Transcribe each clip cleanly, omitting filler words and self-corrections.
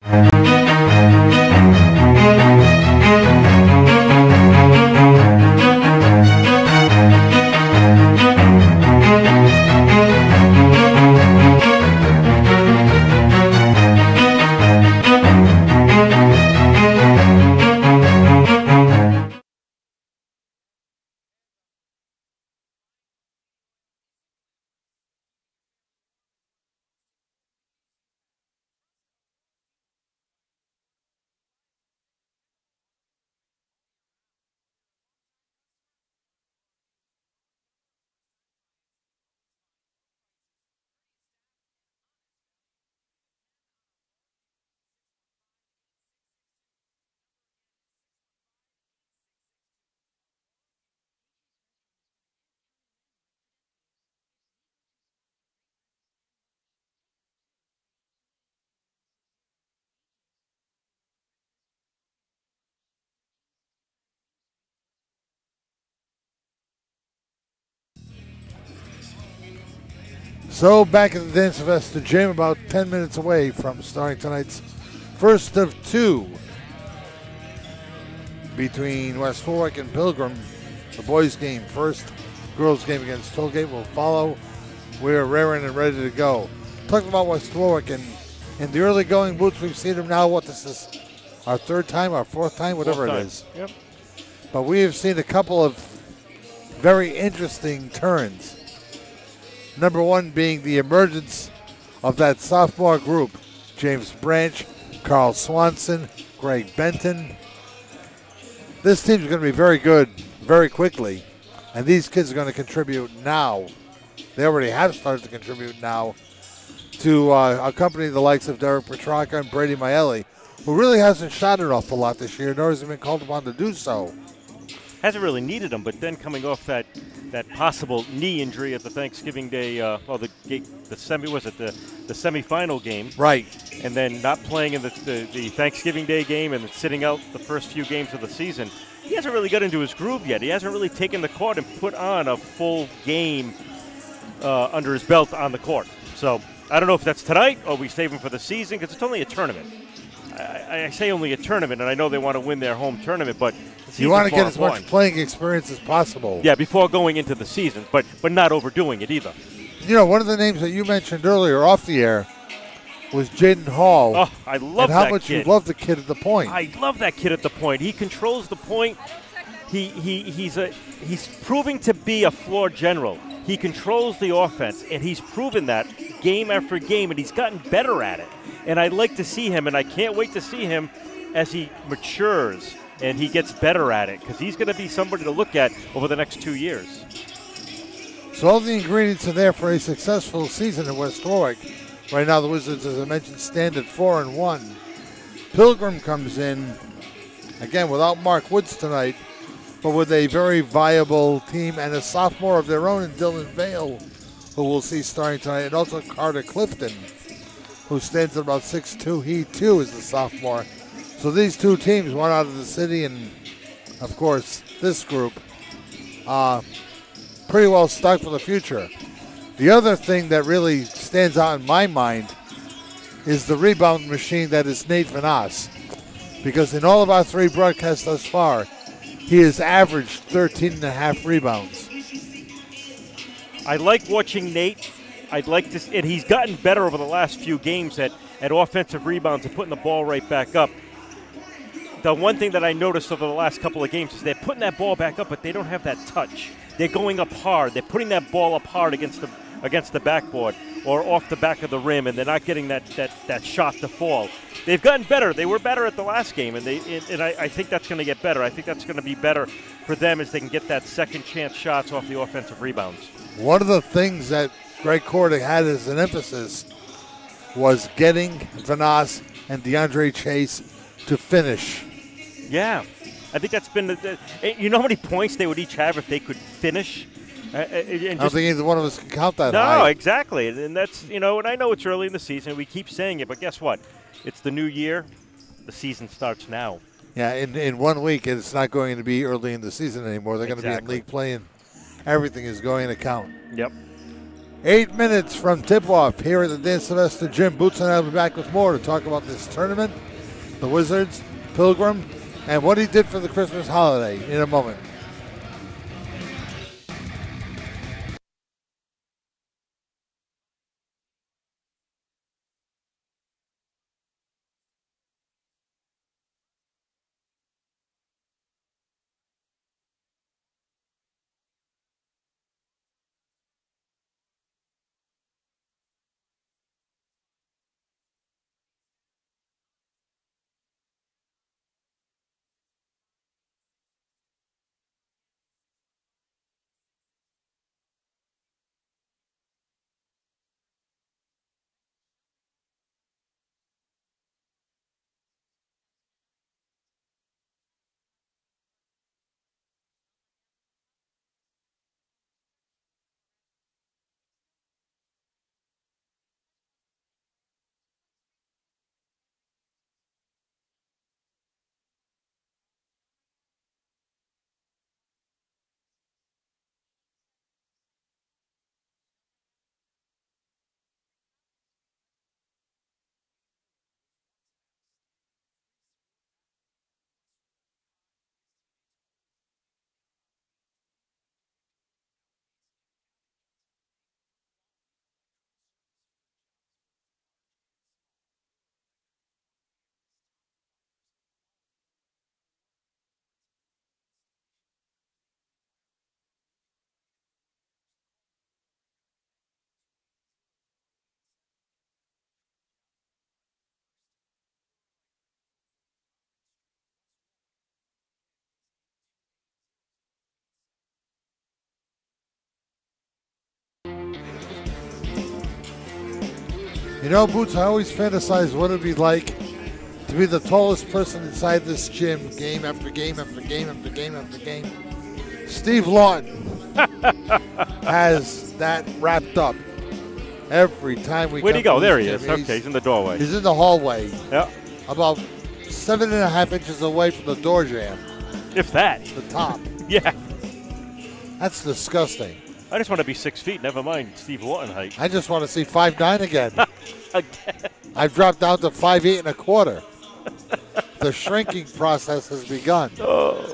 So back at the Dance Festa gym, about 10 minutes away from starting tonight's first of two between West Warwick and Pilgrim. The boys' game first, girls' game against Tollgate will follow. We're raring and ready to go. Talking about West Warwick, and in the early going boots, we've seen them now. What, this is our third time, our fourth time, whatever it is. Yep. But we have seen a couple of very interesting turns. Number one being the emergence of that sophomore group. James Branch, Carl Swanson, Greg Benton. This team's going to be very good very quickly, and these kids are going to contribute now. They already have started to contribute now to accompany the likes of Derek Petrarca and Brady Maeli, who really hasn't shot an awful lot this year, nor has he been called upon to do so. Hasn't really needed them, but then coming off that possible knee injury at the Thanksgiving Day, the semifinal game, right? And then not playing in the Thanksgiving Day game, and then sitting out the first few games of the season. He hasn't really got into his groove yet. He hasn't really taken the court and put on a full game under his belt on the court. So I don't know if that's tonight or we save him for the season, because it's only a tournament. I say only a tournament, and I know they want to win their home tournament, but you want to get as much playing experience as possible. Yeah, before going into the season, but not overdoing it either. You know, one of the names that you mentioned earlier off the air was Jaden Hall. Oh, I love that kid. And how much you love the kid at the point. I love that kid at the point. He controls the point. He's proving to be a floor general. He controls the offense, and he's proven that game after game, and he's gotten better at it. And I'd like to see him, and I can't wait to see him as he matures and he gets better at it, because he's going to be somebody to look at over the next 2 years. So all the ingredients are there for a successful season in West Warwick. Right now the Wizards, as I mentioned, stand at 4-1. Pilgrim comes in, again, without Mark Woods tonight, but with a very viable team and a sophomore of their own in Dylan Vale, who we'll see starting tonight, and also Carter Clifton, who stands at about 6'2". He, too, is a sophomore. So these two teams, one out of the city and, of course, this group, pretty well stocked for the future. The other thing that really stands out in my mind is the rebound machine that is Nate Vanas. Because in all of our three broadcasts thus far, he has averaged 13.5 rebounds. I like watching Nate. I'd like to, and he's gotten better over the last few games at offensive rebounds and putting the ball right back up. The one thing that I noticed over the last couple of games is they're putting that ball back up, but they don't have that touch. They're going up hard. They're putting that ball up hard against the backboard or off the back of the rim, and they're not getting that shot to fall. They've gotten better. They were better at the last game, and I think that's going to get better. I think that's going to be better for them as they can get that second chance shots off the offensive rebounds. One of the things that Greg Korda had as an emphasis was getting Vanas and DeAndre Chase to finish. Yeah, I think that's been you know how many points they would each have if they could finish? I don't think either one of us can count that high. No, exactly. And that's, and I know it's early in the season. We keep saying it, but guess what? It's the new year. The season starts now. Yeah, in 1 week, it's not going to be early in the season anymore. They're going to be in league play, and everything is going to count. Yep. 8 minutes from tip-off here at the Dan Sylvester Gym. Boots and I will be back with more to talk about this tournament, the Wizards, Pilgrim, and what he did for the Christmas holiday in a moment. You know, Boots, I always fantasize what it would be like to be the tallest person inside this gym, game after game after game after game after game. Steve Lawton has that wrapped up every time we Where'd he go? There he gym. is. Okay, he's in the doorway. He's in the hallway. Yeah. About 7.5 inches away from the door jamb. If that. The top. Yeah. That's disgusting. I just want to be 6 feet, never mind Steve Lawton height. I just want to see 5'9" again. Again. I've dropped down to 5'8.25". The shrinking process has begun. Oh.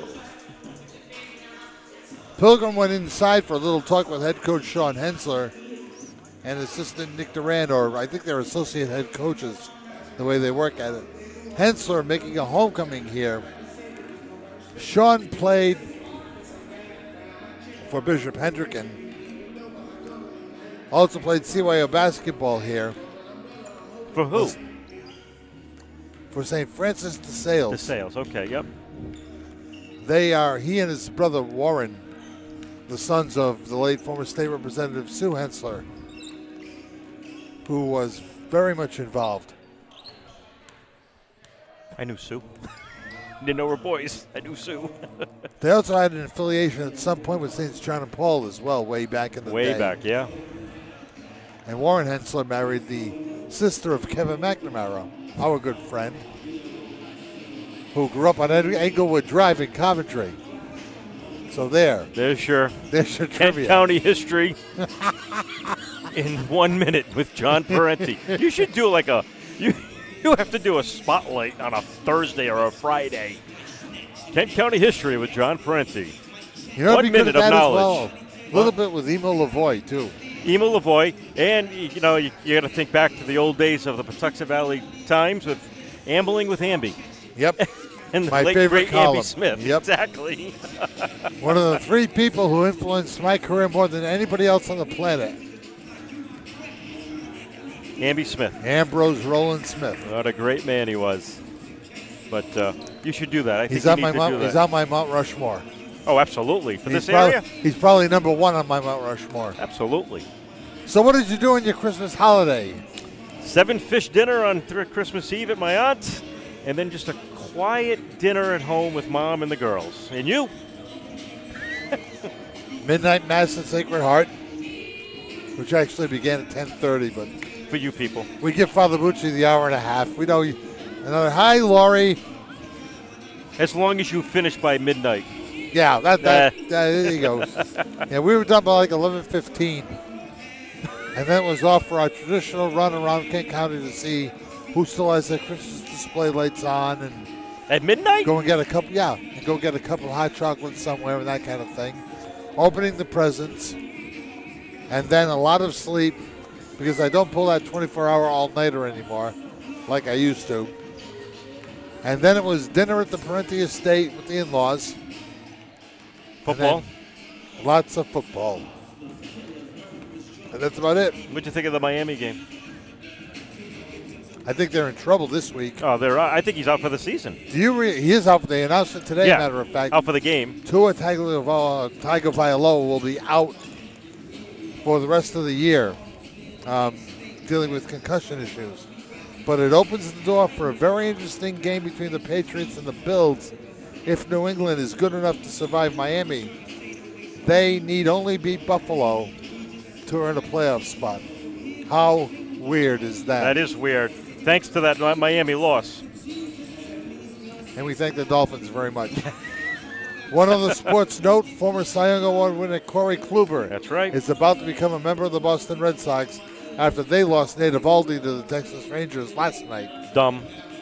Pilgrim went inside for a little talk with head coach Sean Hensler and assistant Nick Durant, or I think they're associate head coaches, the way they work at it. Hensler making a homecoming here. Sean played for Bishop Hendricken. Also played CYO basketball here. For who? For St. Francis de Sales. De Sales, okay, yep. He and his brother Warren, the sons of the late former state representative Sue Hensler, who was very much involved. I knew Sue. Didn't know we're boys. I knew Sue. They also had an affiliation at some point with St. John and Paul as well, way back in the day. Way back, yeah. And Warren Hensler married the sister of Kevin McNamara, our good friend, who grew up on Englewood Drive in Coventry. So there's your Kent trivia. County history in 1 minute with John Parenti. You should do like you have to do a spotlight on a Thursday or a Friday. Kent County history with John Parenti. You know, 1 minute of knowledge. A little bit with Emil Lavoie, too. Emil Lavoie, and you got to think back to the old days of the Patuxent Valley Times with Ambling with Amby. Yep. And the my late, favorite great column. Amby Smith. Yep. Exactly. One of the 3 people who influenced my career more than anybody else on the planet. Amby Smith. Ambrose Roland Smith. What a great man he was. But you should do that. I think He's you on need my to Mount. do that. He's on my Mount Rushmore. Oh, absolutely. For this probably, area? He's probably number 1 on my Mount Rushmore. Absolutely. So what did you do on your Christmas holiday? 7 fish dinner on Christmas Eve at my aunt's, and then just a quiet dinner at home with Mom and the girls. And you? Midnight Mass at Sacred Heart, which actually began at 10:30, but for you people, we give Father Bucci the hour and a half. We know another hi, Lori. As long as you finish by midnight. Yeah, there he goes. Yeah, we were done by like 11:15. And then it was off for our traditional run around Kent County to see who still has their Christmas display lights on, and at midnight. Go and get a couple, and go get a cup of hot chocolate somewhere and that kind of thing. Opening the presents, and then a lot of sleep because I don't pull that 24-hour all-nighter anymore like I used to. And then it was dinner at the Parenti Estate with the in-laws. Football. Lots of football. And that's about it. What'd you think of the Miami game? I think they're in trouble this week. Oh, I think he's out for the season. He is out. They announced it today, matter of fact. Out for the game. Tua Tagovailoa will be out for the rest of the year, dealing with concussion issues. But it opens the door for a very interesting game between the Patriots and the Bills. If New England is good enough to survive Miami, they need only beat Buffalo to earn a playoff spot. How weird is that? That is weird. Thanks to that Miami loss. And we thank the Dolphins very much. One other sports note, former Cy Young Award winner Corey Kluber. That's right. Is about to become a member of the Boston Red Sox after they lost Nate Eovaldi to the Texas Rangers last night. Dumb.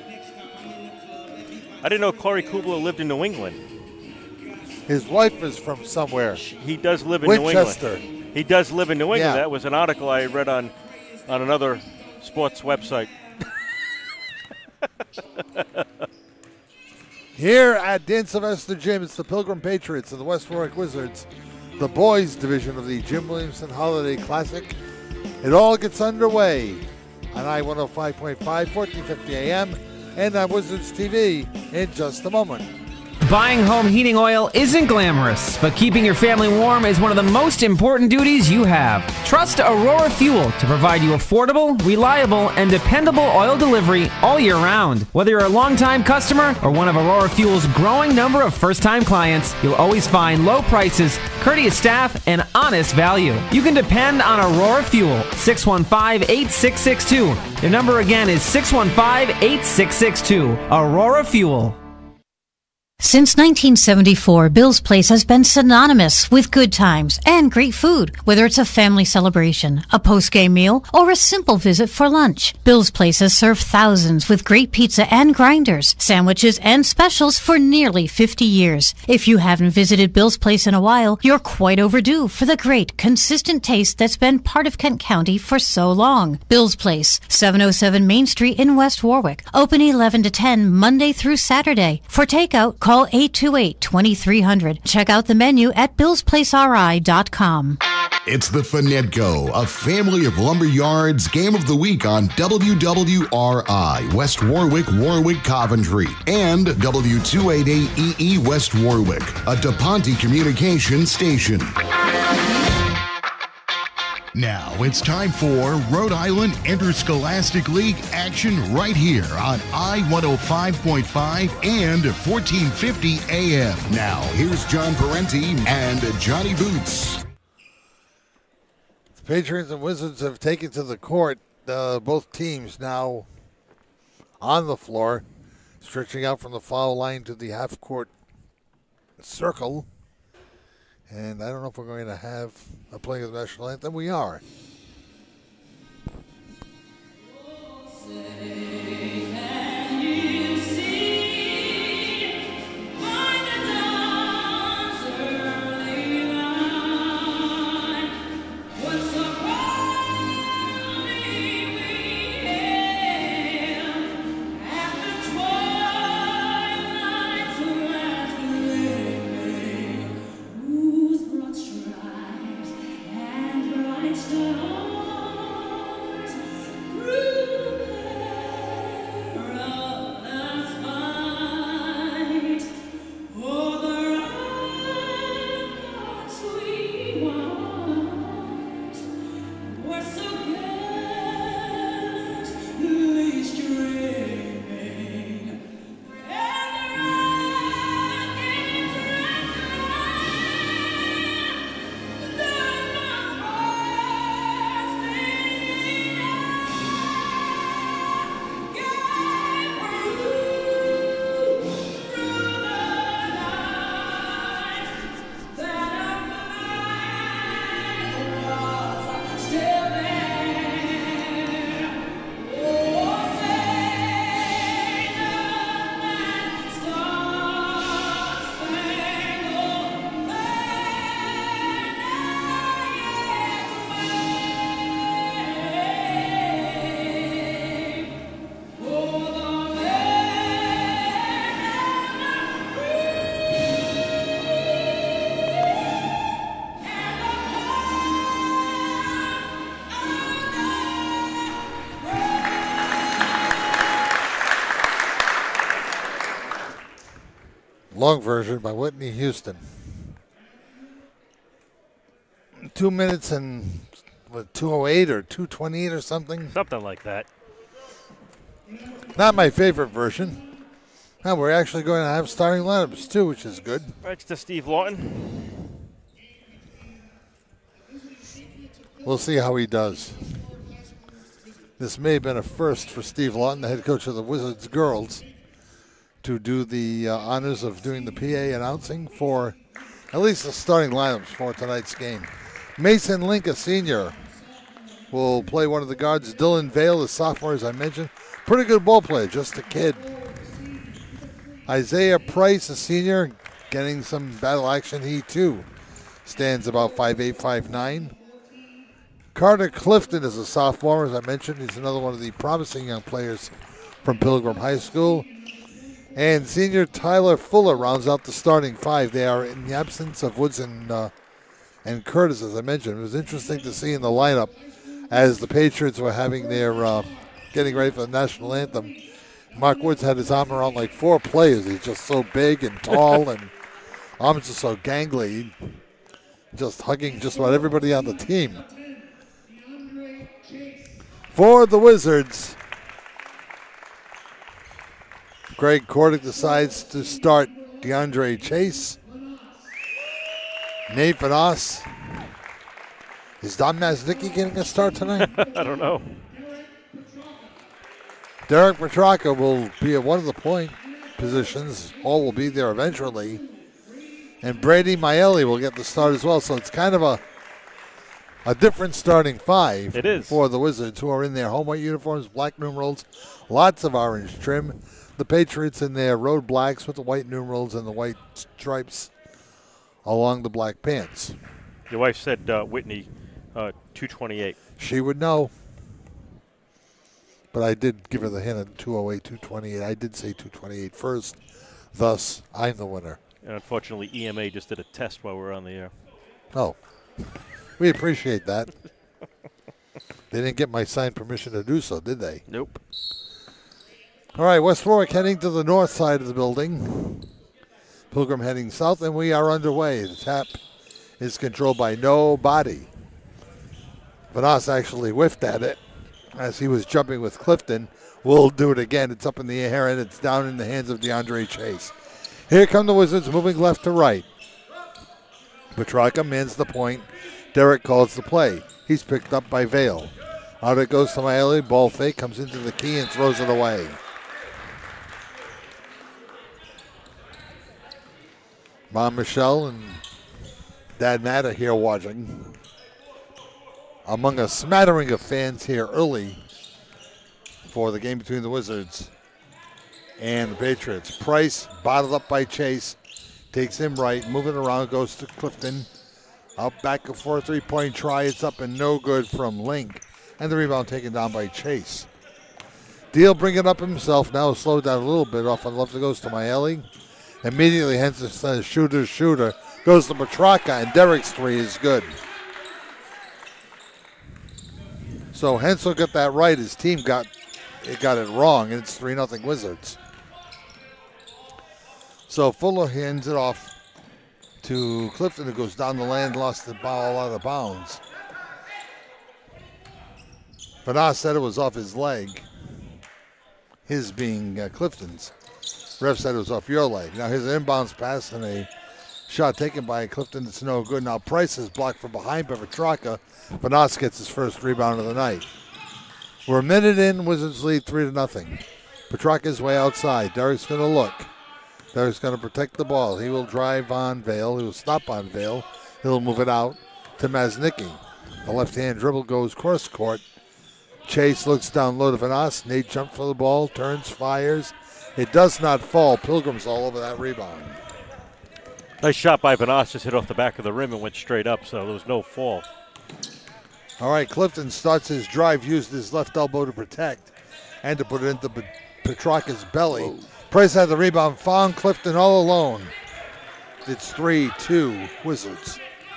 I didn't know Corey Kluber lived in New England. His wife is from somewhere. He does live in Winchester. New England. He does live in New England. Yeah. That was an article I read on another sports website. Here at Dan Sylvester Gym, it's the Pilgrim Patriots and the West Warwick Wizards, the boys division of the Jim Williamson Holiday Classic. It all gets underway on I-105.5, 1450 AM, and on Wizards TV in just a moment. Buying home heating oil isn't glamorous, but keeping your family warm is one of the most important duties you have. Trust Aurora Fuel to provide you affordable, reliable, and dependable oil delivery all year round. Whether you're a longtime customer or one of Aurora Fuel's growing number of first-time clients, you'll always find low prices, courteous staff, and honest value. You can depend on Aurora Fuel, 615-8662. Their number again is 615-8662. Aurora Fuel. Since 1974, Bill's Place has been synonymous with good times and great food. Whether it's a family celebration, a post-game meal, or a simple visit for lunch, Bill's Place has served thousands with great pizza and grinders, sandwiches, and specials for nearly 50 years. If you haven't visited Bill's Place in a while, you're quite overdue for the great, consistent taste that's been part of Kent County for so long. Bill's Place, 707 Main Street in West Warwick. Open 11 to 10 Monday through Saturday. For takeout, call 828-2300. Check out the menu at billsplaceri.com. It's the Finetco, a family of lumber yards game of the week on WWRI, West Warwick, Warwick, Coventry, and W288EE West Warwick, a DePonte communication station. Now it's time for Rhode Island Interscholastic League action right here on I-105.5 and 1450 AM. Now here's John Parenti and Johnny Boots. The Patriots and Wizards have taken to the court. Both teams now on the floor, stretching out from the foul line to the half-court circle. And I don't know if we're going to have a playing of the national anthem. We are. Long version by Whitney Houston. 2 minutes and 2:08 or 2:28 or something. Something like that. Not my favorite version. Now we're actually going to have starting lineups too, which is good. Thanks to Steve Lawton. We'll see how he does. This may have been a first for Steve Lawton, the head coach of the Wizards girls, to do the honors of doing the PA announcing for at least the starting lineups for tonight's game. Mason Link, a senior, will play one of the guards. Dylan Vale, the sophomore, as I mentioned. Pretty good ball player, just a kid. Isaiah Price, a senior, getting some battle action. He, too, stands about 5'8", 5'9". Carter Clifton is a sophomore, as I mentioned. He's another one of the promising young players from Pilgrim High School. And senior Tyler Fuller rounds out the starting five. They are in the absence of Woods and Curtis, as I mentioned. It was interesting to see in the lineup as the Patriots were having their getting ready for the national anthem. Mark Woods had his arm around like four players. He's just so big and tall and arms are so gangly. Just hugging just about everybody on the team. For the Wizards, Greg Kordick decides to start DeAndre Chase. Nate Vanoss. Is Don Maznicki getting a start tonight? I don't know. Derek Petrarca will be at one of the point positions. Hall will be there eventually. And Brady Maeli will get the start as well. So it's kind of a different starting five. It is. For the Wizards, who are in their home white uniforms, black numerals, lots of orange trim. The Patriots in their road blacks with the white numerals and the white stripes along the black pants. Your wife said Whitney 228. She would know. But I did give her the hint at 208, 228. I did say 228 first. Thus, I'm the winner. And unfortunately, EMA just did a test while we were on the air. Oh. We appreciate that. They didn't get my signed permission to do so, did they? Nope. All right, West Warwick heading to the north side of the building. Pilgrim heading south, and we are underway. The tap is controlled by nobody. Vanoss actually whiffed at it as he was jumping with Clifton. We'll do it again. It's up in the air, and it's down in the hands of DeAndre Chase. Here come the Wizards moving left to right. Petrarca mans the point. Derek calls the play. He's picked up by Vale. Out it goes to Maeli. Ball fake, comes into the key and throws it away. Mom Michelle and Dad Matt are here watching. Among a smattering of fans here early for the game between the Wizards and the Patriots. Price, bottled up by Chase, takes him right, moving around, goes to Clifton. Out back for a three-point try. It's up and no good from Link. And the rebound taken down by Chase. Deal bring it up himself. Now slowed down a little bit. Off on the left it goes to Maeli. Immediately Henson says shooter. Goes to Petrarca, and Derek's three is good. So Hensel got that right. His team got it wrong, and it's 3-0 Wizards. So Fuller hands it off to Clifton, who goes down the lane, lost the ball out of bounds. Vanoss said it was off his leg. His being Clifton's. Ref said it was off your leg. Now here's an inbounds pass and a shot taken by Clifton that's no good. Now Price is blocked from behind by Petrarca. Vanoss gets his first rebound of the night. We're a minute in, Wizards lead 3-0. Petrarca's way outside. Derek's going to look. Derek's going to protect the ball. He will drive on Vale. He will stop on Vale. He'll move it out to Maznicki. The left-hand dribble goes cross court. Chase looks down low to Vanoss. Nate jumps for the ball, turns, fires. It does not fall. Pilgrim's all over that rebound. Nice shot by Vanoss, just hit off the back of the rim and went straight up, so there was no fall. All right, Clifton starts his drive, used his left elbow to protect and to put it into Petrarca's belly. Whoa. Price had the rebound, found Clifton all alone. It's 3-2 Wizards.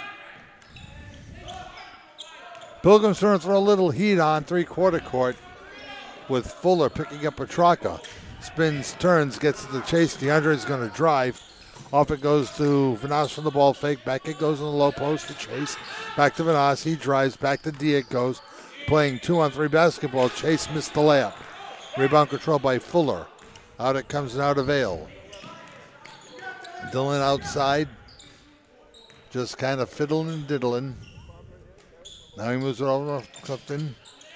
Pilgrim's trying to throw a little heat on three-quarter court with Fuller picking up Petrarca. Spins, turns, gets to the chase. DeAndre is going to drive. Off it goes to Vanas from the ball fake. Back it goes in the low post to Chase. Back to Vanas. He drives. Back to D it goes. Playing 2-on-3 basketball. Chase missed the layup. Rebound control by Fuller. Out it comes now to Vale. Dillon outside. Just kind of fiddling and diddling. Now he moves it over to Clifton.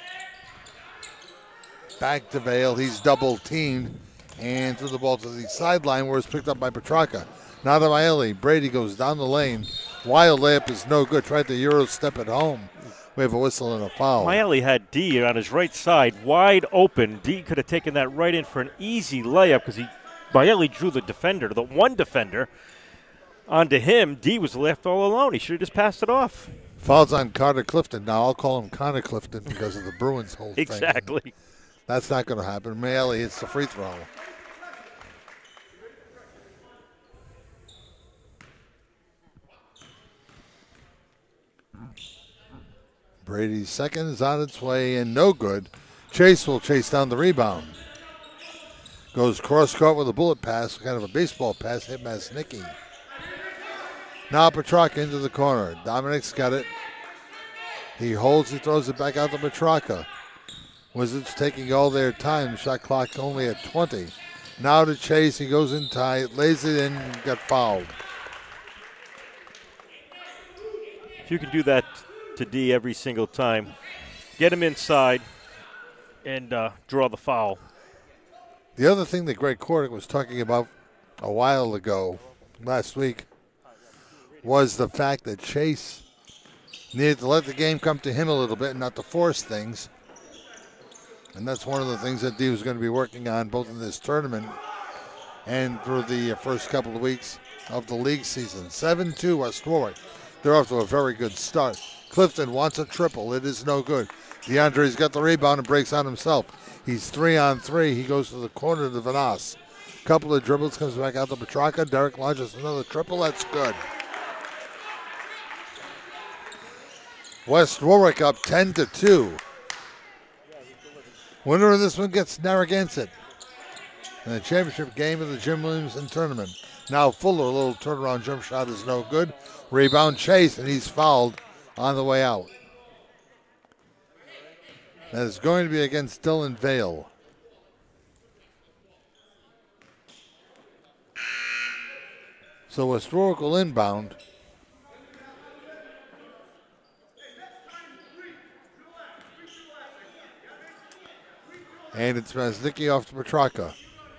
Back to Vale. He's double teamed. And threw the ball to the sideline where it's picked up by Petrarca. Now to Miley. Brady goes down the lane. Wild layup is no good. Tried the Euro step at home. We have a whistle and a foul. Miley had D on his right side, wide open. D could have taken that right in for an easy layup because Miley drew the defender, the one defender, onto him. D was left all alone. He should have just passed it off. Fouls on Carter Clifton. Now I'll call him Connor Clifton because of the Bruins whole thing. Exactly. That's not going to happen. Miley hits the free throw. Brady's second is on its way and no good. Chase will chase down the rebound. Goes cross court with a bullet pass, kind of a baseball pass, hit Masnicki. Now Petrarca into the corner. Dominic's got it. He holds, he throws it back out to Petrarca. Wizards taking all their time. Shot clock only at 20. Now to Chase, he goes in tight, lays it in, got fouled. If you can do that to D every single time, get him inside and draw the foul. The other thing that Greg Kordick was talking about a while ago, last week, was the fact that Chase needed to let the game come to him a little bit and not to force things. And that's one of the things that D was going to be working on both in this tournament and through the first couple of weeks of the league season. 7-2 West Warwick. They're off to a very good start. Clifton wants a triple. It is no good. DeAndre's got the rebound and breaks on himself. He's 3-on-3. He goes to the corner to Vanas. Couple of dribbles, comes back out to Petrarca. Derek launches another triple. That's good. West Warwick up 10-2. Winner of this one gets Narragansett in the championship game of the Jim Williamson tournament. Now Fuller, a little turnaround jump shot is no good. Rebound Chase, and he's fouled on the way out. That is going to be against Dylan Vale. So West Warwick will inbound. And it's Masnicki off to Petrarca.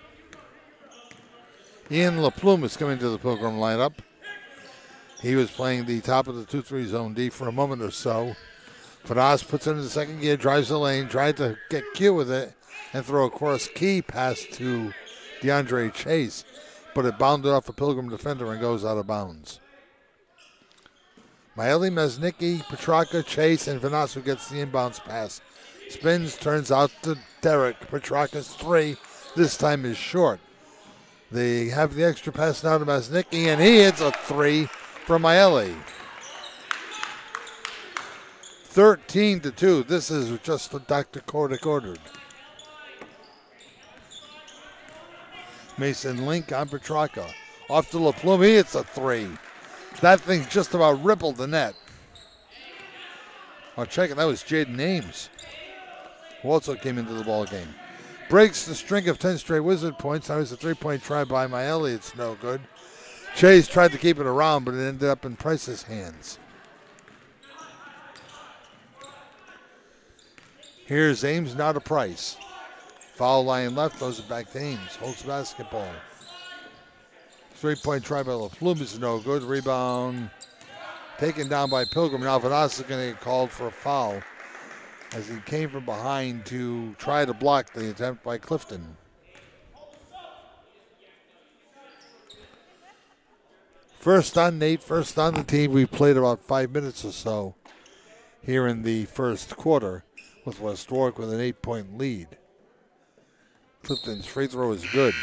Ian LaPlume is coming to the Pilgrim lineup. He was playing the top of the 2-3 zone D for a moment or so. Vanas puts it in the second gear, drives the lane, tried to get cute with it and throw a cross-key pass to DeAndre Chase, but it bounded off a Pilgrim defender and goes out of bounds. Miley, Masnicki, Petrarca, Chase, and Vanas who gets the inbounds pass. Spins, turns out to Derek. Petrarca's three. This time is short. They have the extra pass now to Masnicki, and he hits a three from Miley. 13-2. This is just what Dr. Kordick ordered. Mason Link on Petrarca. Off to LaPlume. He hits a three. That thing just about rippled the net. Oh, check it. That was Jaden Ames, who also came into the ball game. Breaks the string of 10 straight Wizard points. Now it's a three-point try by Miley. It's no good. Chase tried to keep it around, but it ended up in Price's hands. Here's Ames, now to Price. Foul line left, throws it back to Ames. Holds the basketball. Three-point try by LaPlume is no good. Rebound taken down by Pilgrim. Now Vanas is going to get called for a foul as he came from behind to try to block the attempt by Clifton. First on Nate, first on the team. We've played about 5 minutes or so here in the first quarter with West Warwick with an 8-point lead. Clifton's free throw is good.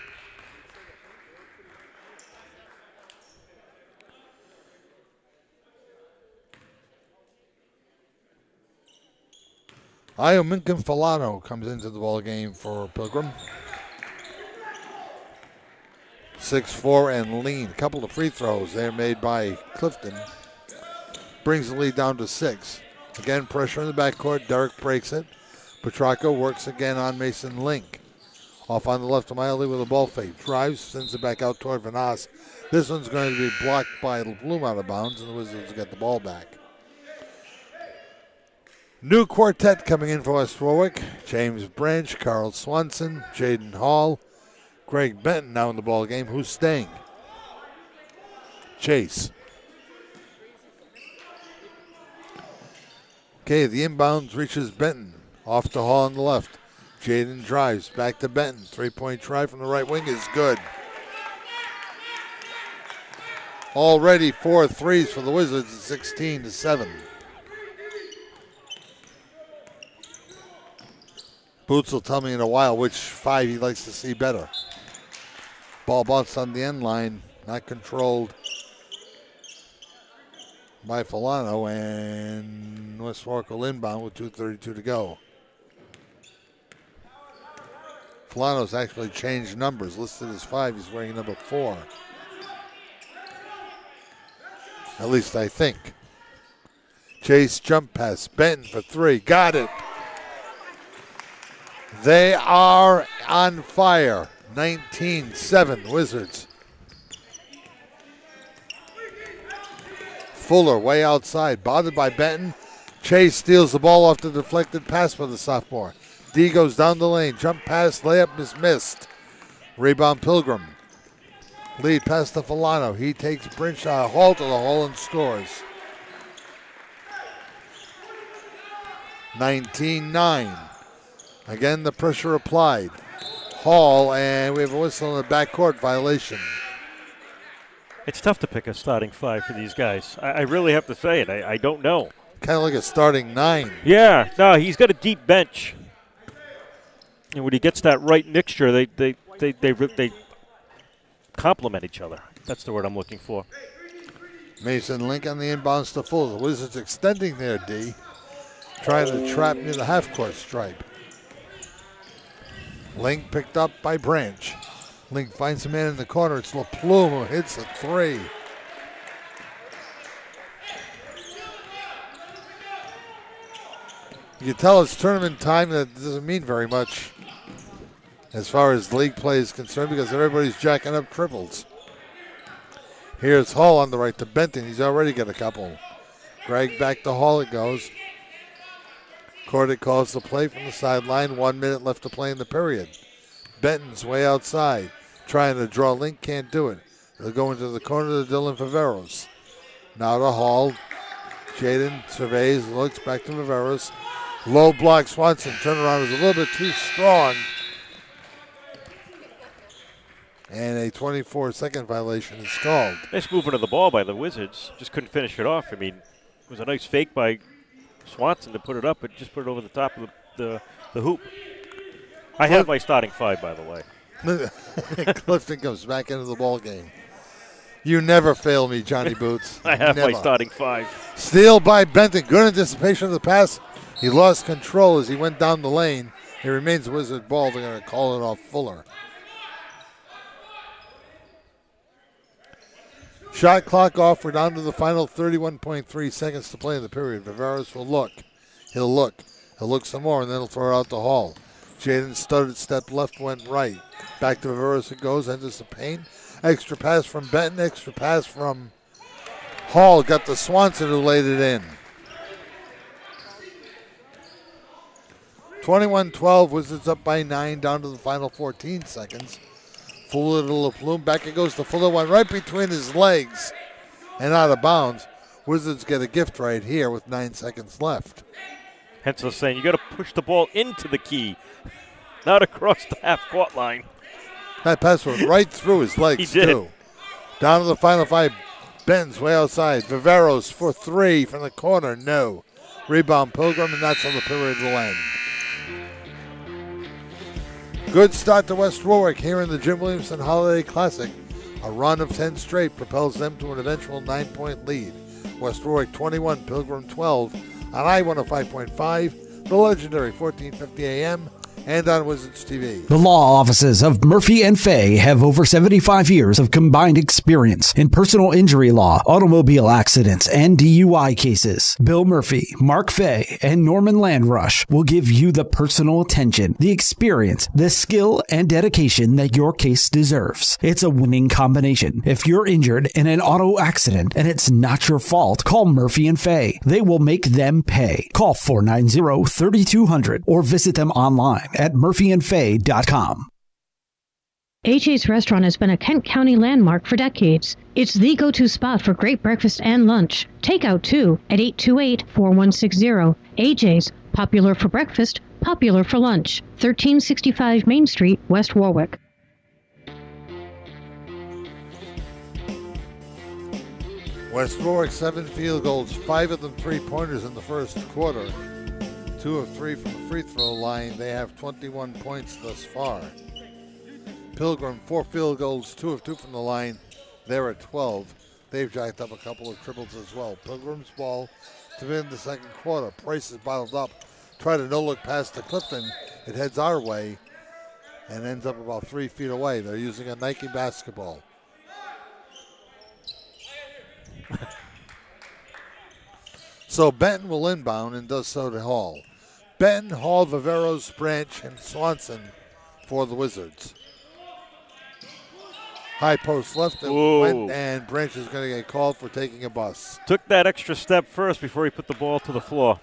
Io Minkin Falano comes into the ball game for Pilgrim. 6'4" and lean. A couple of free throws there made by Clifton. Brings the lead down to 6. Again, pressure in the backcourt. Derek breaks it. Petrarca works again on Mason Link. Off on the left of Miley with a ball fake. Drives, sends it back out toward Vanas. This one's going to be blocked by Bloom out of bounds, and the Wizards get the ball back. New quartet coming in for West Warwick. James Branch, Carl Swanson, Jaden Hall, Greg Benton now in the ball game. Who's staying? Chase. Okay, the inbounds reaches Benton. Off to Hall on the left. Jaden drives back to Benton. 3-point try from the right wing is good. Already 4 threes for the Wizards at 16-7. Boots will tell me in a while which 5 he likes to see better. Ball bounced on the end line, not controlled by Filano, and West Warwick will inbound with 2:32 to go. Filano's actually changed numbers, listed as 5. He's wearing number 4. At least I think. Chase jump pass. Benton for 3. Got it. They are on fire. 19-7 Wizards. Fuller way outside. Bothered by Benton. Chase steals the ball off the deflected pass by the sophomore. D goes down the lane. Jump pass. Layup is missed. Rebound Pilgrim. Lead pass to Filano. He takes Brinshot Hall to the hole and scores. 19-9. Again, the pressure applied. Hall, and we have a whistle in the backcourt violation. It's tough to pick a starting 5 for these guys. I really have to say it. I don't know. Kind of like a starting 9. Yeah, no, he's got a deep bench. And when he gets that right mixture, they complement each other. That's the word I'm looking for. Mason Link on the inbounds to Fuller. The Wizards extending their D, trying to trap near the half-court stripe. Link picked up by Branch. Link finds a man in the corner. It's LaPlume who hits a 3. You can tell it's tournament time. That doesn't mean very much as far as league play is concerned because everybody's jacking up triples. Here's Hall on the right to Benton. He's already got a couple. Greg back to Hall it goes. Cordic calls the play from the sideline. 1 minute left to play in the period. Benton's way outside. Trying to draw Link, can't do it. They'll go into the corner to Dylan Viveros. Now to Hall. Jaden surveys, looks back to Viveros. Low block Swanson. Turnaround is a little bit too strong. And a 24-second violation is called. Nice movement of the ball by the Wizards. Just couldn't finish it off. I mean, it was a nice fake by Swanson to put it up, but just put it over the top of the hoop. I have my starting 5, by the way. Clifton comes back into the ball game. You never fail me, Johnny Boots. I have never. my starting 5. Steal by Benton. Good anticipation of the pass. He lost control as he went down the lane. It remains a Wizard ball. They're going to call it off Fuller. Shot clock off. We're down to the final 31.3 seconds to play in the period. Viveros will look. He'll look. He'll look some more, and then he'll throw it out to Hall. Jaden started step left, went right. Back to Viveros it goes, enters the paint. Extra pass from Benton, extra pass from Hall. Got the Swanson who laid it in. 21-12, Wizards up by 9, down to the final 14 seconds. Fuller to LaPlume, back it goes to Fuller, one right between his legs and out of bounds. Wizards get a gift right here with 9 seconds left. Hensel's saying you got to push the ball into the key, not across the half-court line. That pass went right through his legs, he did. too. Down to the final 5. Benton's way outside. Viveros for 3 from the corner. No. Rebound Pilgrim, and that's how the period will end. Good start to West Warwick here in the Jim Williamson Holiday Classic. A run of 10 straight propels them to an eventual 9-point lead. West Warwick 21, Pilgrim 12 on I-105.5, the legendary 1450 AM, and on Wizards TV. The law offices of Murphy and Fay have over 75 years of combined experience in personal injury law, automobile accidents, and DUI cases. Bill Murphy, Mark Fay, and Norman Landrush will give you the personal attention, the experience, the skill, and dedication that your case deserves. It's a winning combination. If you're injured in an auto accident and it's not your fault, call Murphy and Fay. They will make them pay. Call 490-3200 or visit them online at murphyandfay.com. AJ's Restaurant has been a Kent County landmark for decades. It's the go-to spot for great breakfast and lunch. Takeout, too, at 828-4160. AJ's, popular for breakfast, popular for lunch. 1365 Main Street, West Warwick. West Warwick, 7 field goals, 5 of them three-pointers in the first quarter. 2 of 3 from the free throw line. They have 21 points thus far. Pilgrim, 4 field goals, 2 of 2 from the line. They're at 12. They've jacked up a couple of triples as well. Pilgrim's ball to win the second quarter. Price is bottled up. Try to no-look pass to Clifton. It heads our way and ends up about 3 feet away. They're using a Nike basketball. So Benton will inbound and does so to Hall. Benton, Hall, Viveros, Branch, and Swanson for the Wizards. High post left and went, and Branch is going to get called for taking a bus. Took that extra step first before he put the ball to the floor.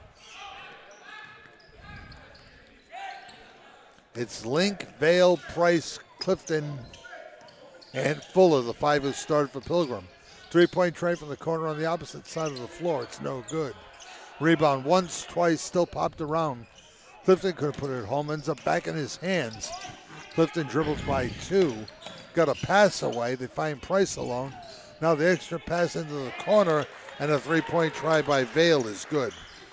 It's Link, Vale, Price, Clifton, and Fuller, the 5 who started for Pilgrim. 3-point try from the corner on the opposite side of the floor. It's no good. Rebound once, twice, still popped around. Clifton could have put it home. Ends up back in his hands. Clifton dribbles by 2. Got a pass away. They find Price alone. Now the extra pass into the corner, and a 3-point try by Vale is good.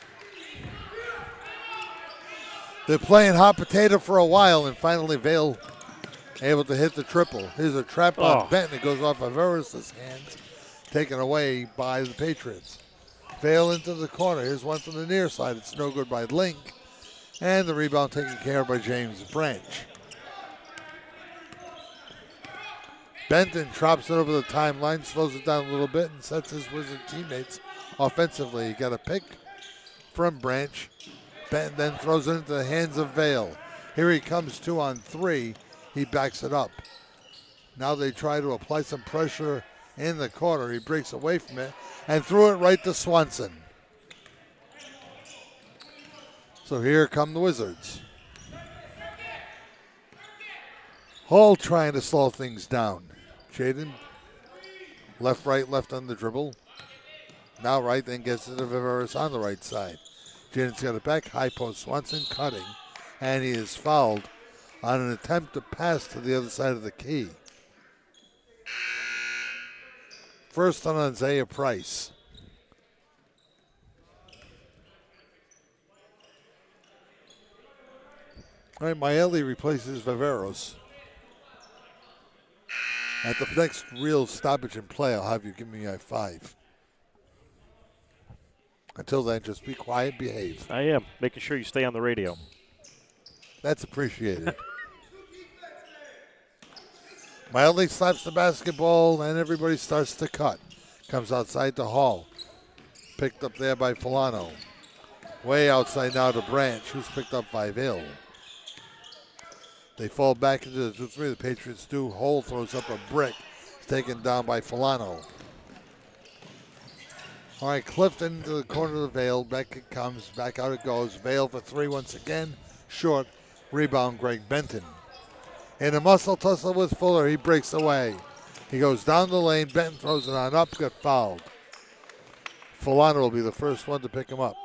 They're playing hot potato for a while, and finally Vale able to hit the triple. Here's a trap on Benton. It goes off of Veras' hands. Taken away by the Patriots. Vale into the corner. Here's one from the near side. It's no good by Link. And the rebound taken care of by James Branch. Benton drops it over the timeline, slows it down a little bit, and sets his Wizard teammates offensively. He got a pick from Branch. Benton then throws it into the hands of Vale. Here he comes 2 on 3. He backs it up. Now they try to apply some pressure in the corner. He breaks away from it and threw it right to Swanson. So here come the Wizards. Hall trying to slow things down. Jaden, left, right, left on the dribble. Now right, then gets it to Viveros on the right side. Jaden's got it back, high post, Swanson cutting, and he is fouled on an attempt to pass to the other side of the key. First on Isaiah Price. All right, Maeli replaces Viveros. At the next real stoppage in play, I'll have you give me a 5. Until then, just be quiet, behave. I am, making sure you stay on the radio. That's appreciated. Mildly slaps the basketball, and everybody starts to cut. Comes outside to Hall. Picked up there by Filano. Way outside now to Branch, who's picked up by Vale. They fall back into the 2-3. The Patriots do. Hole throws up a brick. It's taken down by Filano. All right, Clifton to the corner of the Vale. Back it comes. Back out it goes. Vale for 3 once again. Short. Rebound, Greg Benton. In a muscle tussle with Fuller, he breaks away. He goes down the lane. Benton throws it on up. Got fouled. Filano will be the first one to pick him up.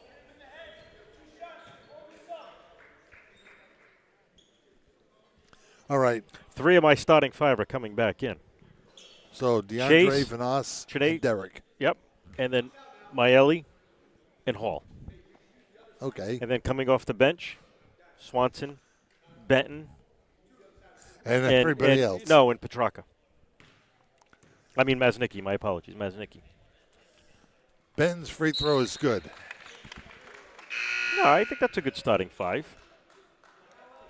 All right. 3 of my starting 5 are coming back in. So DeAndre, Chase, Vanas, and Derek. Yep. And then Maeli and Hall. Okay. And then coming off the bench, Swanson, Benton. And everybody else. No, and Petrarca. I mean Maznicki. My apologies. Maznicki. Benton's free throw is good. No, I think that's a good starting 5.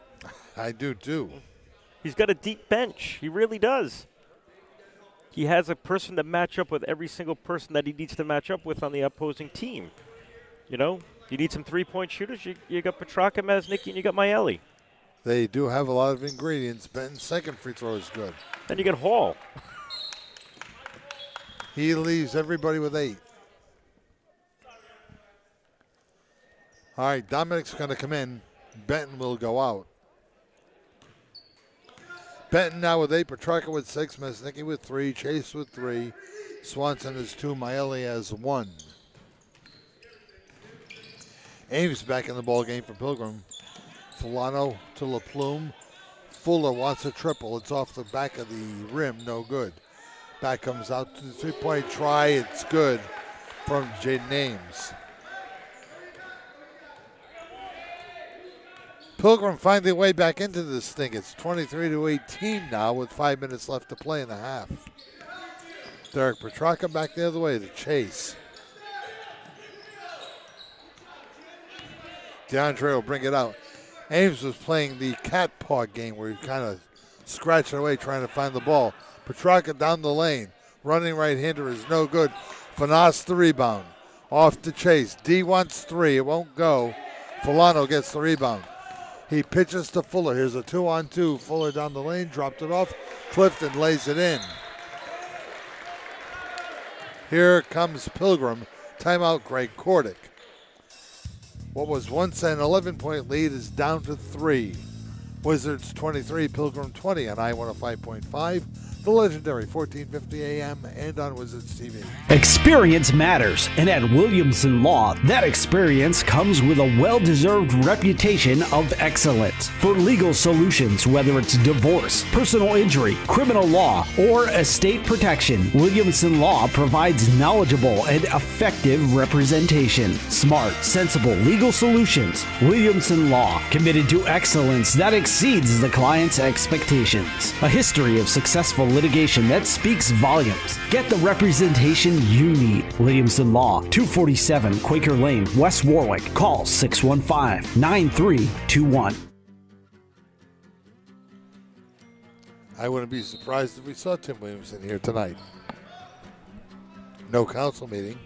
I do too. He's got a deep bench. He really does. He has a person to match up with every single person that he needs to match up with on the opposing team. You know, you need some three-point shooters. You got Petrarca, Maznicki, and you got Maeli. They do have a lot of ingredients. Benton's second free throw is good. Then you get Hall. He leaves everybody with 8. All right, Dominic's going to come in. Benton will go out. Benton now with 8, Petrarca with 6, Maznicki with 3, Chase with 3, Swanson has 2, Maeli has 1. Ames back in the ball game for Pilgrim. Fulano to LaPlume. Fuller wants a triple. It's off the back of the rim, no good. Back comes out to the three-point try. It's good from Jaden Ames. Pilgrim find their way back into this thing. It's 23-18 now with 5 minutes left to play in the half. Derek Petrarca back the other way to Chase. DeAndre will bring it out. Ames was playing the cat paw game where he kind of scratching away trying to find the ball. Petrarca down the lane. Running right-hander is no good. Fanas the rebound. Off to Chase. D wants 3. It won't go. Fulano gets the rebound. He pitches to Fuller. Here's a 2-on-2. Fuller down the lane. Dropped it off. Clifton lays it in. Here comes Pilgrim. Timeout, Greg Kordick. What was once an 11-point lead is down to 3. Wizards 23, Pilgrim 20 on I-105.5. The legendary 1450 AM and on Wizards TV. Experience matters, and at Williamson Law, that experience comes with a well-deserved reputation of excellence. For legal solutions, whether it's divorce, personal injury, criminal law, or estate protection, Williamson Law provides knowledgeable and effective representation. Smart, sensible legal solutions. Williamson Law, committed to excellence that exceeds the client's expectations. A history of successful litigation that speaks volumes. Get the representation you need. Williamson Law, 247 Quaker Lane, West Warwick. Call 615-9321. I wouldn't be surprised if we saw Tim Williamson here tonight. No council meeting.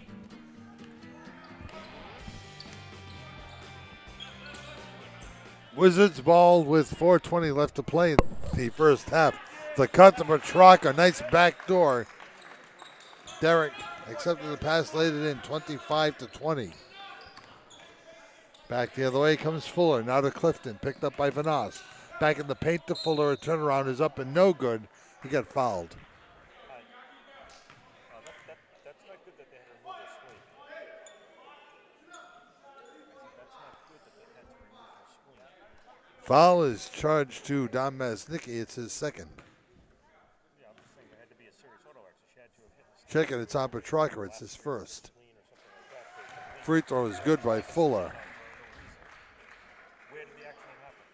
Wizards ball with 4:20 left to play in the first half. The cut to Petrarca, nice back door. Derek accepted the pass, laid it in, 25-20. Back the other way comes Fuller, now to Clifton, picked up by Vanas. Back in the paint to Fuller, a turnaround is up and no good. He got fouled. That's not good that they had to remove their swing. That's not good that they had to remove their swing. Foul is charged to Don Maznicki. It's his second. Yeah, I'm just saying there had to be a serious auto action. She had to have hit the Check it, it's on Petrarca. It's his first. Free throw is good by Fuller. Where did the accident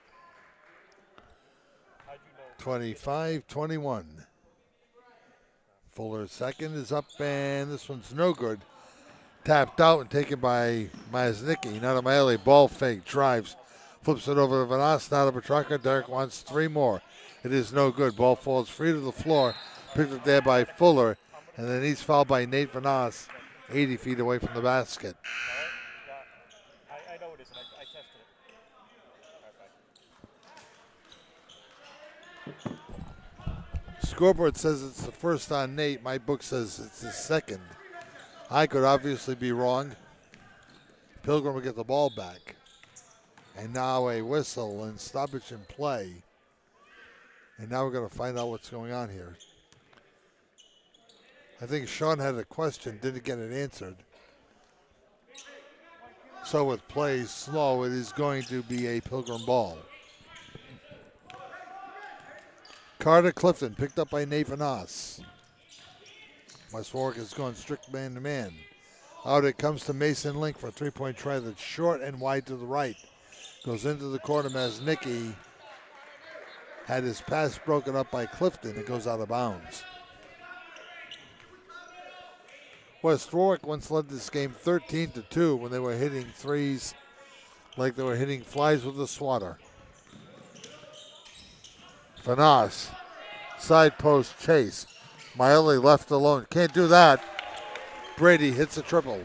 happen? How'd you know? 25-21. Fuller's second is up, and this one's no good. Tapped out and taken by Maznicki. Now to Maeli, ball fake, drives. Flips it over to Vanas, now to Petrarca. Derek wants 3 more. It is no good. Ball falls free to the floor. Picked up there by Fuller. And then he's fouled by Nate Vanas, 80 feet away from the basket. I know it isn't. I tested it. All right, bye. Scoreboard says it's the first on Nate. My book says it's his second. I could obviously be wrong. Pilgrim will get the ball back. And now a whistle and stoppage in play. And now we're going to find out what's going on here. I think Sean had a question, didn't get it answered. So with play slow, it is going to be a Pilgrim ball. Carter Clifton picked up by Nate Vanas. West Warwick is going strict man-to-man. Out it comes to Mason Link for a three-point try that's short and wide to the right. Goes into the corner. Maznicki had his pass broken up by Clifton. It goes out of bounds. West Warwick once led this game 13-2 when they were hitting threes like they were hitting flies with a swatter. Fanas. Side post chase. Miley left alone. Can't do that. Brady hits a triple.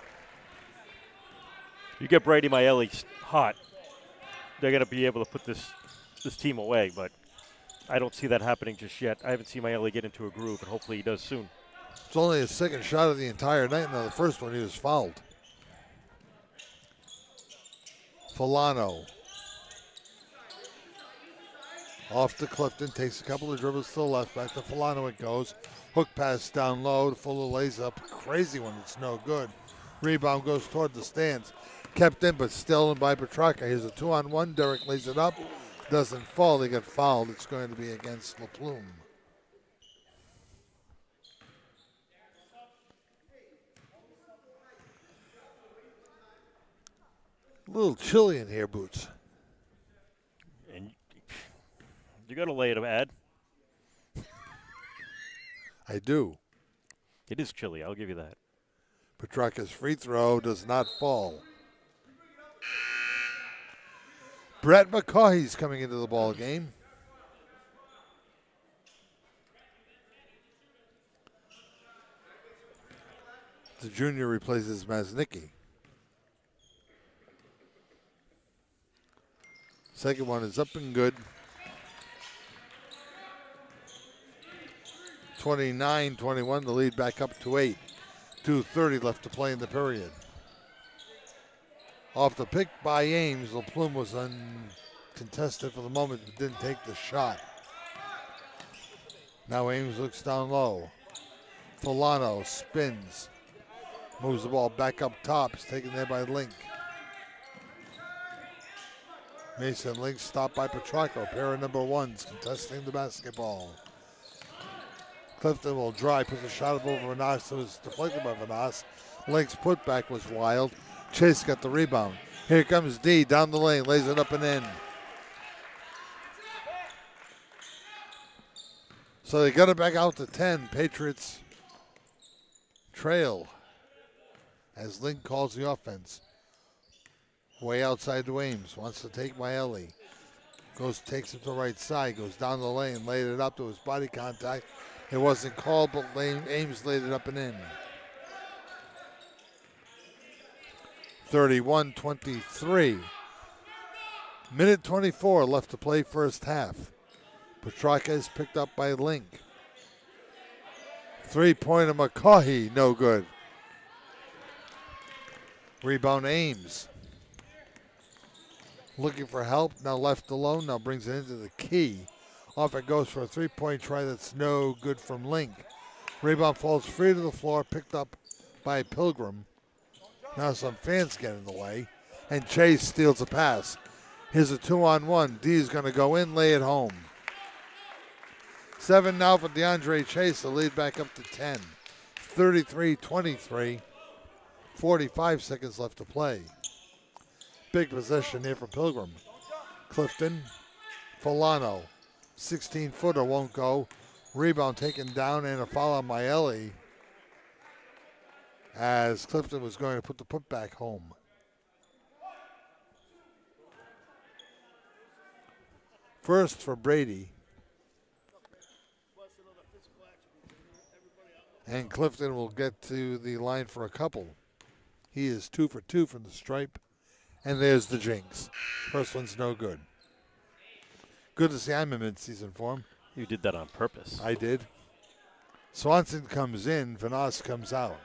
You get Brady Miley hot, they're going to be able to put this team away, but I don't see that happening just yet. I haven't seen Miley get into a groove, and hopefully he does soon. It's only his second shot of the entire night. Now the first one he was fouled. Fulano. Off to Clifton, takes a couple of dribbles to the left, back to Fulano it goes. Hook pass down low, Fuller lays up, crazy one, it's no good. Rebound goes toward the stands. Kept in, but still in by Petrarca. Here's a 2-on-1, Derek lays it up. Doesn't fall, they get fouled. It's going to be against LaPlume. A little chilly in here, Boots. And you got to lay it, Ad. I do. It is chilly, I'll give you that. Petrarca's free throw does not fall. Brett McCaughey's coming into the ball game. The junior replaces Maznicki. Second one is up and good. 29-21, the lead back up to 8. 2:30 left to play in the period. Off the pick by Ames, LaPlume was uncontested for the moment, but didn't take the shot. Now Ames looks down low. Fulano spins. Moves the ball back up top. It's taken there by Link. Mason Link stopped by Petrarca, pair of number ones contesting the basketball. Clifton will drive, puts a shot up over Vanas. It was deflected by Vanas. Link's putback was wild. Chase got the rebound. Here comes D down the lane, lays it up and in. So they got it back out to 10. Patriots trail as Link calls the offense. Way outside to Ames, wants to take Miley. Takes it to the right side, goes down the lane, laid it up to his body contact. It wasn't called, but Ames laid it up and in. 31-23. Minute 24 left to play first half. Petrarca is picked up by Link. Three-pointer McCaughey, no good. Rebound Ames. Looking for help, now left alone, now brings it into the key. Off it goes for a three-point try that's no good from Link. Rebound falls free to the floor, picked up by Pilgrim. Now some fans get in the way, and Chase steals a pass. Here's a 2-on-1. D is going to go in, lay it home. 7 now for DeAndre Chase, the lead back up to 10. 33-23, 45 seconds left to play. Big possession here for Pilgrim. Clifton, Fulano, 16-footer won't go. Rebound taken down and a foul on Miley as Clifton was going to put the putback home. First for Brady. And Clifton will get to the line for a couple. He is 2 for 2 from the stripe. And there's the jinx. First one's no good. Good to see I'm in mid-season form. You did that on purpose. I did. Swanson comes in, Vanas comes out.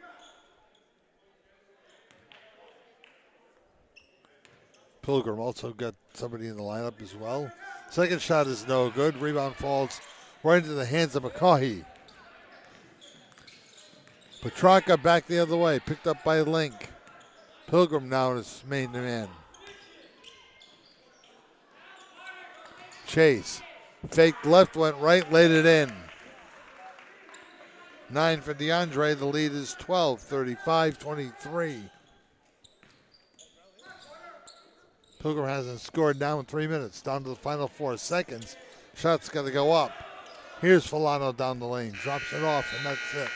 Pilgrim also got somebody in the lineup as well. Second shot is no good. Rebound falls right into the hands of McCaughey. Petrarca back the other way, picked up by Link. Pilgrim now is main man. Chase. Faked left, went right, laid it in. 9 for DeAndre. The lead is 12, 35-23. Pilgrim hasn't scored now in 3 minutes. Down to the final 4 seconds. Shot's got to go up. Here's Fulano down the lane. Drops it off, and that's it.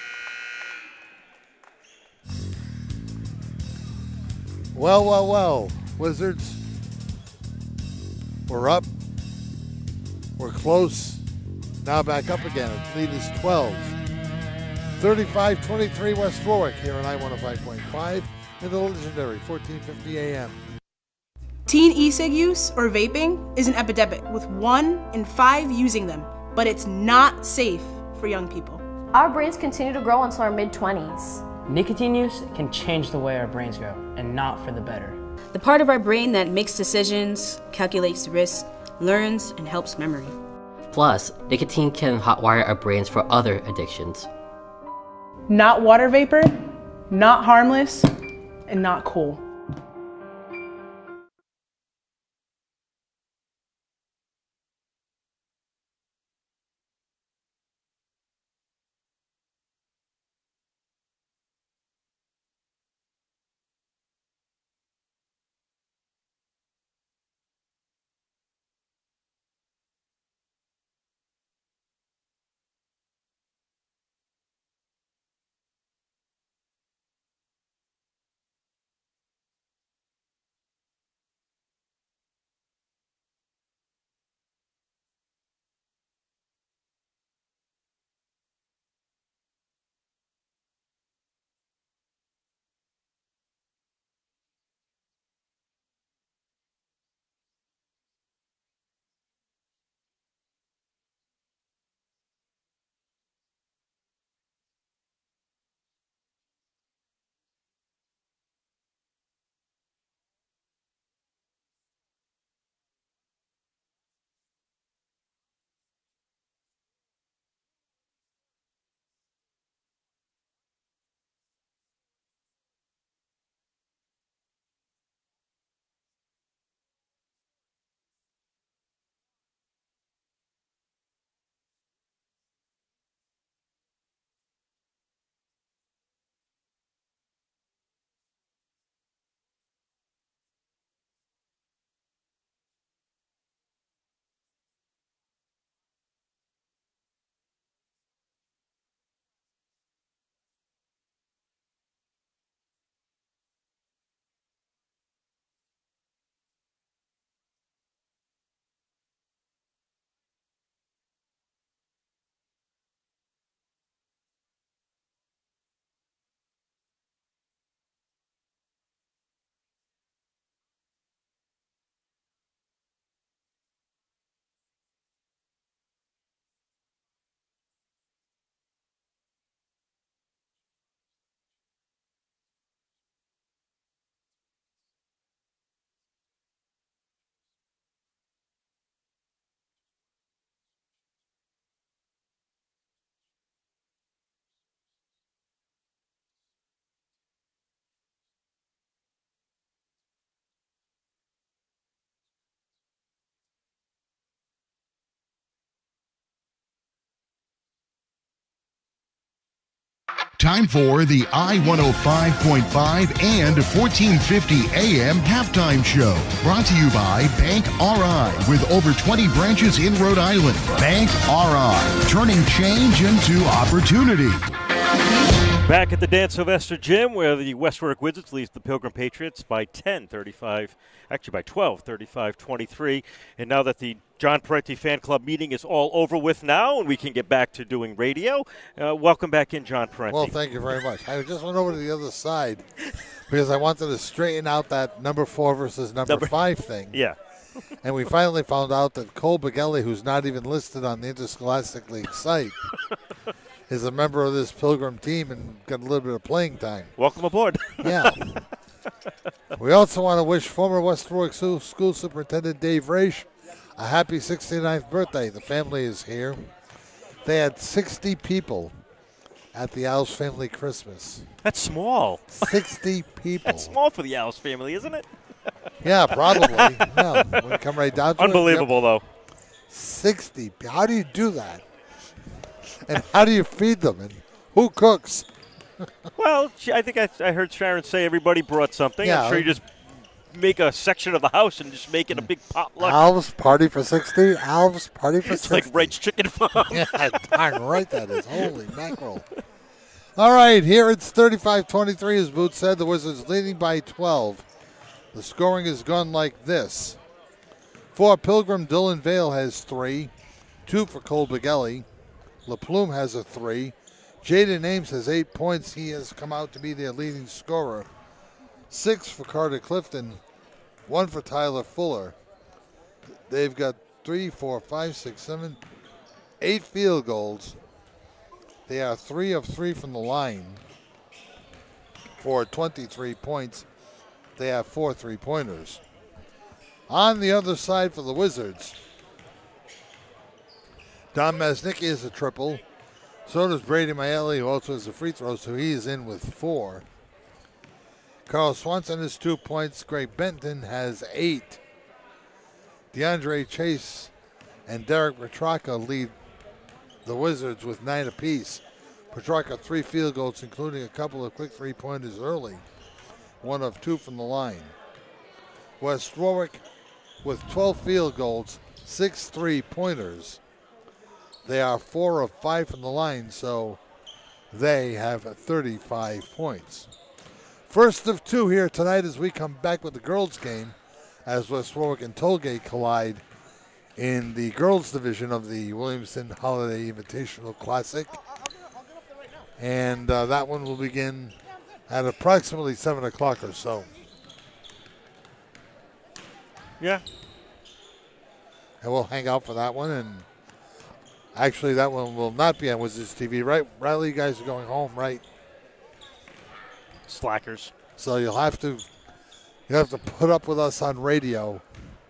Well. Wizards. We're up. We're close. Now back up again. The lead is 12. 35-23 West Warwick here on I-105.5 in the legendary 1450 AM. Teen e-cig use or vaping is an epidemic, with 1 in 5 using them, but it's not safe for young people. Our brains continue to grow until our mid-20s. Nicotine use can change the way our brains grow, and not for the better. The part of our brain that makes decisions, calculates risk, learns, and helps memory. Plus, nicotine can hotwire our brains for other addictions. Not water vapor, not harmless, and not cool. Time for the I-105.5 and 1450 AM halftime show. Brought to you by Bank RI, with over 20 branches in Rhode Island. Bank RI, turning change into opportunity. Back at the Dan Sylvester Gym, where the West Warwick Wizards leads the Pilgrim Patriots by 12, 35-23. And now that the John Parenti Fan Club meeting is all over with now, and we can get back to doing radio, welcome back in, John Parenti. Well, thank you very much. I just went over to the other side because I wanted to straighten out that number 4 versus number 5 thing. Yeah. And we finally found out that Cole Begelli, who's not even listed on the Interscholastic League site, is a member of this Pilgrim team and got a little bit of playing time. Welcome aboard. Yeah. We also want to wish former West Warwick School Superintendent Dave Raish a happy 69th birthday. The family is here. They had 60 people at the Owls family Christmas. That's small. 60 people. That's small for the Owls family, isn't it? Yeah, probably. No, when you come right down to Unbelievable, it, though. 60. How do you do that? And how do you feed them? And who cooks? Well, I think I heard Sharon say everybody brought something. Yeah. I'm sure you just make a section of the house and just make it a big potluck. Alves party for 60? Alves party for 60? It's like Wright's Chicken Farm. Yeah, darn right that is. Holy mackerel. All right, here it's 35-23, as Boots said. The Wizards leading by 12. The scoring has gone like this. For Pilgrim, Dylan Vale has 3. 2 for Cole Begelli. LaPlume has a 3. Jaden Ames has 8 points. He has come out to be their leading scorer. 6 for Carter Clifton. 1 for Tyler Fuller. They've got 3, 4, 5, 6, 7, 8 field goals. They are 3 of 3 from the line for 23 points. They have 4 3-pointers. On the other side for the Wizards, Don Mesnicki is a triple. So does Brady Maeli, who also has a free throw, so he is in with 4. Carl Swanson has 2 points. Greg Benton has 8. DeAndre Chase and Derek Petrarca lead the Wizards with 9 apiece. Petrarca 3 field goals, including a couple of quick 3-pointers early. 1 of 2 from the line. West Warwick with 12 field goals, 6 3-pointers. They are 4 of 5 from the line, so they have 35 points. First of 2 here tonight as we come back with the girls' game as West Warwick and Tollgate collide in the girls' division of the Williamson Holiday Invitational Classic. And that one will begin at approximately 7 o'clock or so. Yeah. And we'll hang out for that one. And actually, that one will not be on Wizards TV, right? Riley, you guys are going home, right? Slackers. So you'll have to put up with us on radio.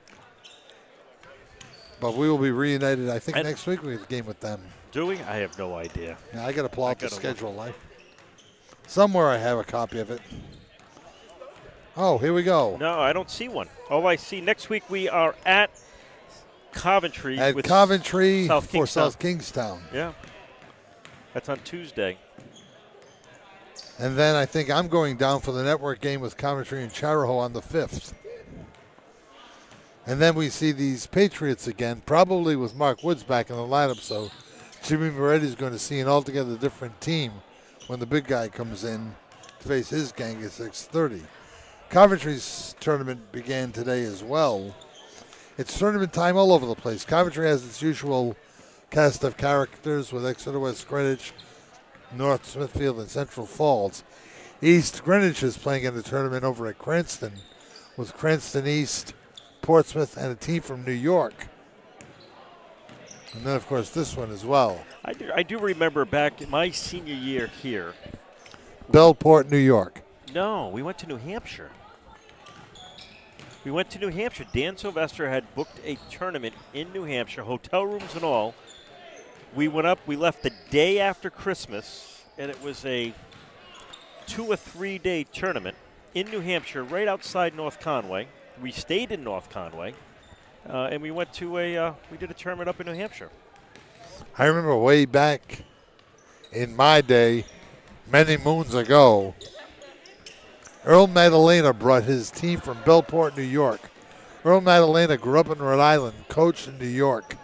But we will be reunited, I think, next week we have a game with them. Do we? I have no idea. Yeah, I got to pull out the schedule. Somewhere I have a copy of it. Oh, here we go. No, I don't see one. All I see next week we are at Coventry. At Coventry South for South Kingstown. Yeah. That's on Tuesday. And then I think I'm going down for the network game with Coventry and Charahoe on the 5th. And then we see these Patriots again, probably with Mark Woods back in the lineup, so Jimmy Moretti is going to see an altogether different team when the big guy comes in to face his gang at 6:30. Coventry's tournament began today as well. It's tournament time all over the place. Coventry has its usual cast of characters with Exeter, West Greenwich, North Smithfield, and Central Falls. East Greenwich is playing in the tournament over at Cranston with Cranston East, Portsmouth, and a team from New York. And then, of course, this one as well. I do remember back in my senior year here. Bellport, New York. No, we went to New Hampshire. We went to New Hampshire. Dan Sylvester had booked a tournament in New Hampshire, hotel rooms and all. We went up. We left the day after Christmas, and it was a 2 or 3 day tournament in New Hampshire, right outside North Conway. We stayed in North Conway, and we went to we did a tournament up in New Hampshire. I remember way back in my day, many moons ago, Earl Madalena brought his team from Bellport, New York. Earl Madalena grew up in Rhode Island, coached in New York,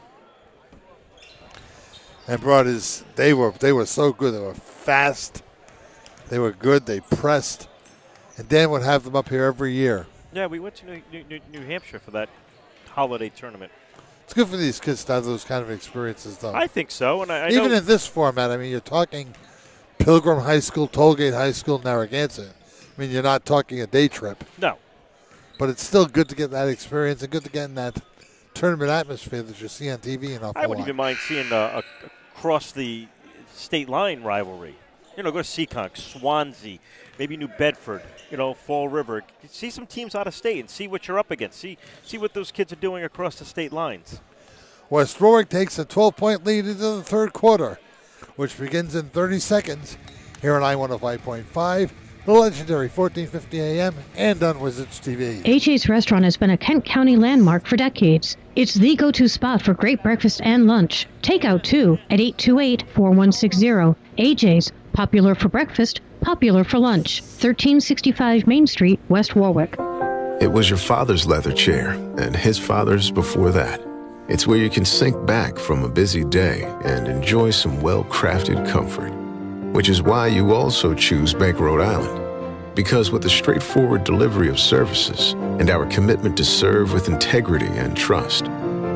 and brought his. They were so good. They were fast. They were good. They pressed, and Dan would have them up here every year. Yeah, we went to New Hampshire for that holiday tournament. It's good for these kids to have those kind of experiences, though. I think so, and I even know in this format. I mean, you're talking Pilgrim High School, Tollgate High School, Narragansett. I mean, you're not talking a day trip. No. But it's still good to get that experience and good to get in that tournament atmosphere that you see on TV an awful lot. I wouldn't even mind seeing across the state line rivalry. You know, go to Seekonk, Swansea, maybe New Bedford, Fall River. See some teams out of state and see what you're up against. See what those kids are doing across the state lines. West Warwick takes a 12-point lead into the third quarter, which begins in 30 seconds here on I-105.5. The legendary 1450 AM and on Wizards TV. AJ's Restaurant has been a Kent County landmark for decades. It's the go-to spot for great breakfast and lunch. Takeout, too, at 828-4160. AJ's, popular for breakfast, popular for lunch. 1365 Main Street, West Warwick. It was your father's leather chair, and his father's before that. It's where you can sink back from a busy day and enjoy some well-crafted comfort. Which is why you also choose Bank Rhode Island. Because with the straightforward delivery of services and our commitment to serve with integrity and trust,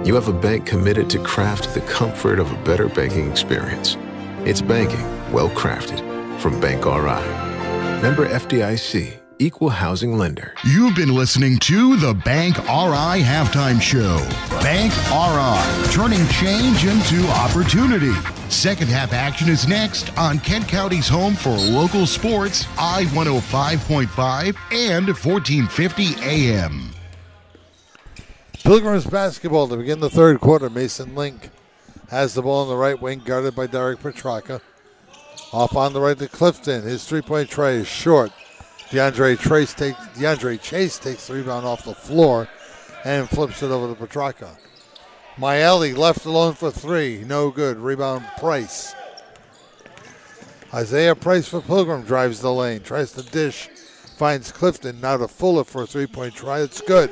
you have a bank committed to craft the comfort of a better banking experience. It's banking well crafted from Bank RI. Member FDIC, Equal Housing Lender. You've been listening to the Bank RI Halftime Show. Bank RI, turning change into opportunity. Second half action is next on Kent County's home for local sports, I-105.5 and 1450 AM. Pilgrim's basketball to begin the third quarter. Mason Link has the ball on the right wing, guarded by Derek Petrarca. Off on the right to Clifton. His three-point tray is short. DeAndre Chase takes the rebound off the floor and flips it over to Petrarca. Maeli left alone for three. No good. Rebound Price. Isaiah Price for Pilgrim drives the lane. Tries to dish. Finds Clifton. Now to Fuller for a three-point try. It's good.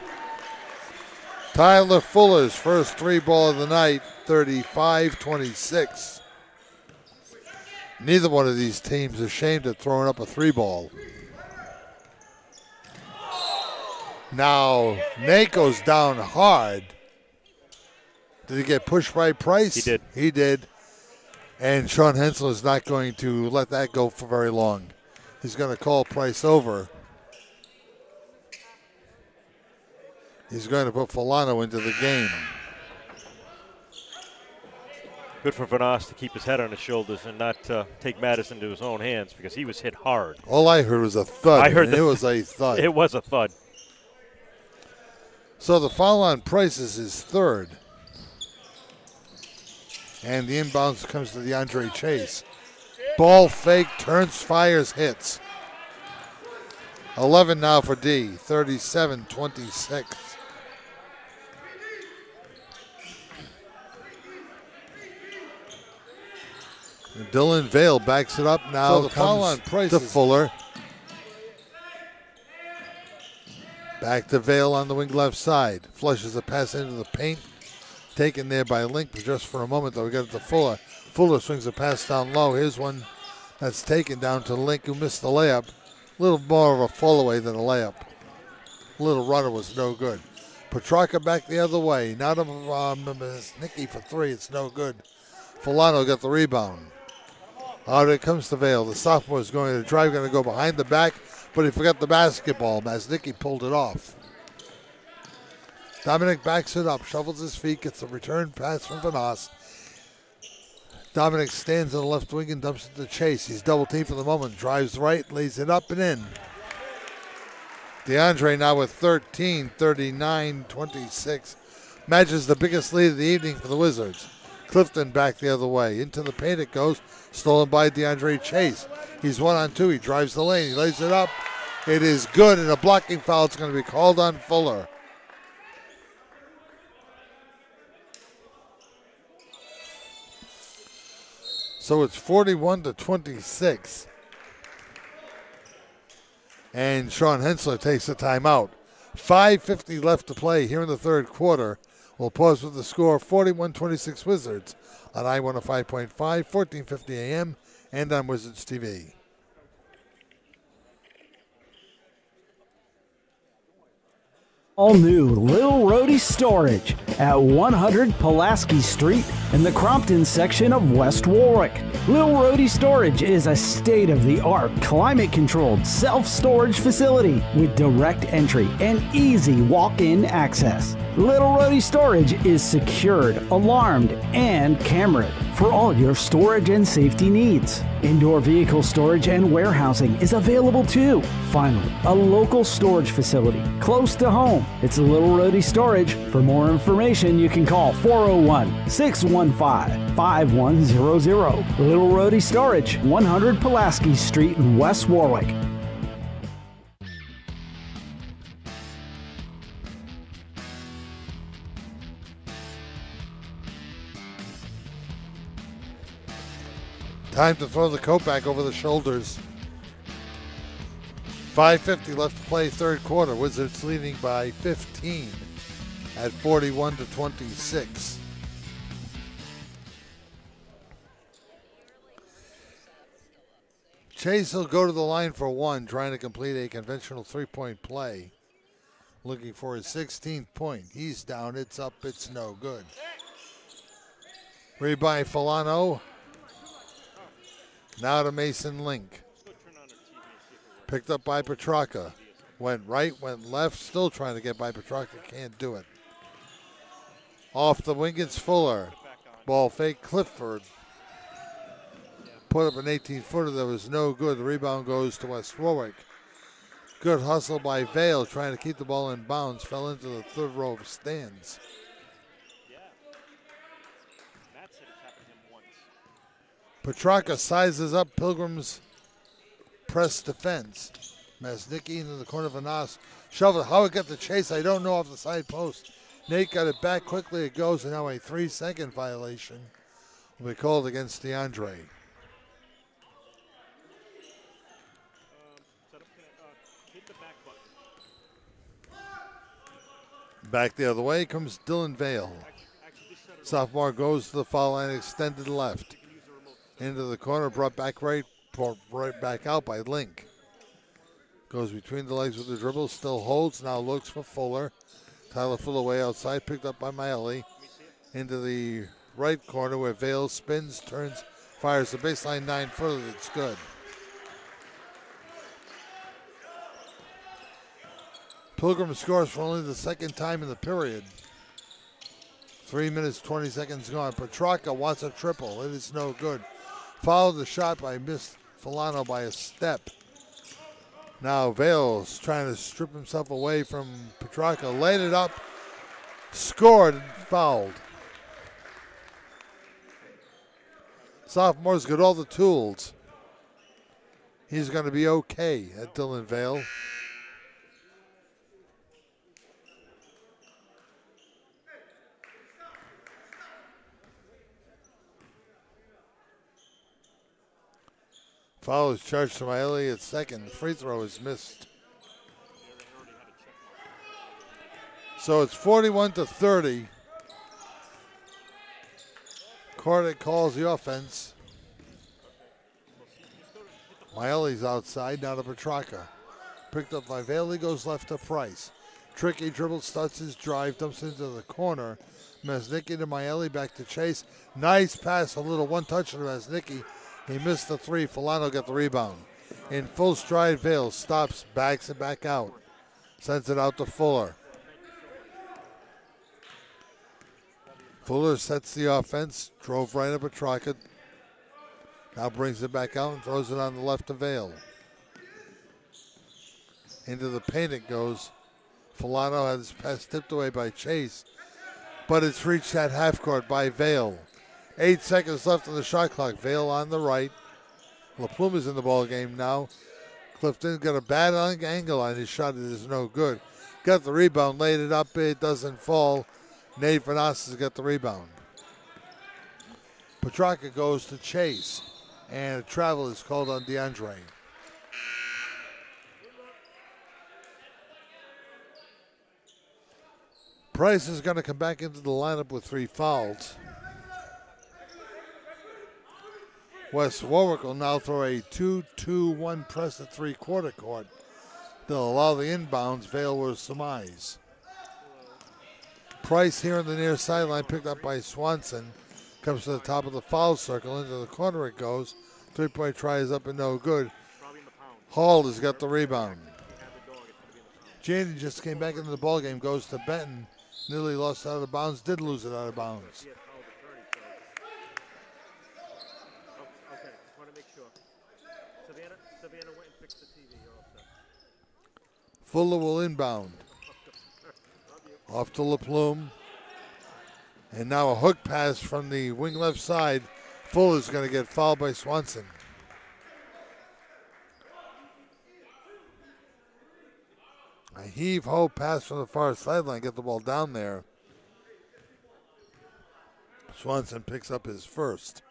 Tyler Fuller's first three ball of the night, 35-26. Neither one of these teams is ashamed of throwing up a three ball. Now, Nate goes down hard. Did he get pushed by Price? He did. He did. And Sean Hensel is not going to let that go for very long. He's going to call Price over. He's going to put Fulano into the game. Good for Vanas to keep his head on his shoulders and not take matters into his own hands because he was hit hard. All I heard was a thud. I heard it was a thud. It was a thud. So the foul on Price is his third. And the inbounds comes to DeAndre Chase. Ball fake, turns, fires, hits. 11 now for D, 37-26. And Dylan Vale backs it up now. So the foul on Price to Fuller. Back to Vale on the wing left side. Flushes a pass into the paint. Taken there by Link just for a moment, though. We got it to Fuller. Fuller swings a pass down low. Here's one that's taken down to Link, who missed the layup. A little more of a fall away than a layup. Little runner was no good. Petrarca back the other way. Now to Nicky for three. It's no good. Fulano got the rebound. Out it comes to Vale. The sophomore is going to drive, going to go behind the back, but he forgot the basketball as Nicky pulled it off. Dominic backs it up, shovels his feet, gets a return pass from Vanas. Dominic stands on the left wing and dumps it to Chase. He's double teamed for the moment, drives right, lays it up and in. DeAndre now with 13, 39-26. Matches the biggest lead of the evening for the Wizards. Clifton back the other way. Into the paint it goes. Stolen by DeAndre Chase. He's 1-on-2. He drives the lane. He lays it up. It is good, and a blocking foul is going to be called on Fuller. So it's 41-26. And Sean Hensler takes the timeout. 5:50 left to play here in the third quarter. We'll pause with the score, 41-26 Wizards on I-105.5, 1450 AM, and on Wizards TV. All new Little Rhodey Storage at 100 Pulaski Street in the Crompton section of West Warwick. Little Rhodey Storage is a state-of-the-art, climate-controlled self-storage facility with direct entry and easy walk-in access. Little Rhodey Storage is secured, alarmed, and cameraed for all your storage and safety needs. Indoor vehicle storage and warehousing is available too. Finally, a local storage facility close to home. It's Little Rhodey Storage. For more information, you can call 401-615-5100. Little Rhodey Storage, 100 Pulaski Street in West Warwick. Time to throw the coat back over the shoulders. 5:50 left to play third quarter. Wizards leading by 15 at 41-26. Chase will go to the line for one, trying to complete a conventional three-point play. looking for his 16th point. He's down, it's up, it's no good. Read by Filano. Now to Mason Link. Picked up by Petrarca. Went right, went left, still trying to get by Petrarca, can't do it. Off the wing, it's Fuller. Ball fake, Clifford. Put up an 18-footer that was no good. The rebound goes to West Warwick. Good hustle by Vale, trying to keep the ball in bounds. Fell into the third row of stands. Petrarca sizes up Pilgrim's press defense. Masnicki into the corner of Anas. Shovel. How it got the chase, I don't know, off the side post. Nate got it back quickly. It goes, and now a 3-second violation will be called against DeAndre. Back the other way comes Dylan Vale. Sophomore goes to the foul line, extended left. Into the corner, brought right back out by Link. Goes between the legs with the dribble, still holds, now looks for Fuller. Tyler Fuller way outside, picked up by Miley. Into the right corner where Vale spins, turns, fires the baseline 9-footer, it's good. Pilgrim scores for only the second time in the period. 3 minutes, 20 seconds gone. Petrarca wants a triple. It is no good. Followed the shot by Miss Filano by a step. Now Vale's trying to strip himself away from Petrarca. Laid it up, scored, and fouled. Sophomore's got all the tools. He's going to be okay at Dylan Vale. Foul is charged to Miley at second. The free throw is missed. So it's 41-30. Cordick calls the offense. Miley's outside, now to Petrarca. Picked up by Vale, goes left to Price. Tricky dribble, starts his drive, dumps into the corner. Masnicki to Miley, back to Chase. Nice pass, a little one-touch to Masnicki. He missed the three. Filano got the rebound. In full stride, Vale stops, backs it back out. Sends it out to Fuller. Fuller sets the offense. Drove right at Petrarca. Now brings it back out and throws it on the left to Vale. Into the paint it goes. Filano has his pass tipped away by Chase. But it's reached that half court by Vale. 8 seconds left on the shot clock. Vale on the right. LaPlume is in the ball game now. Clifton got a bad angle on his shot. It is no good. Got the rebound, laid it up. It doesn't fall. Nate Vanas has got the rebound. Petrarca goes to Chase. And a travel is called on DeAndre. Price is going to come back into the lineup with 3 fouls. West Warwick will now throw a 2-2-1 press at three-quarter court. They'll allow the inbounds. Vale will surmise. Price here on the near sideline, picked up by Swanson. Comes to the top of the foul circle. Into the corner it goes. Three-point try is up and no good. Hall has got the rebound. Janey just came back into the ballgame. Goes to Benton. Nearly lost out of bounds. Did lose it out of bounds. Fuller will inbound. Off to LaPlume. And now a hook pass from the wing left side. Fuller's going to get fouled by Swanson. A heave-ho pass from the far sideline. Get the ball down there. Swanson picks up his first.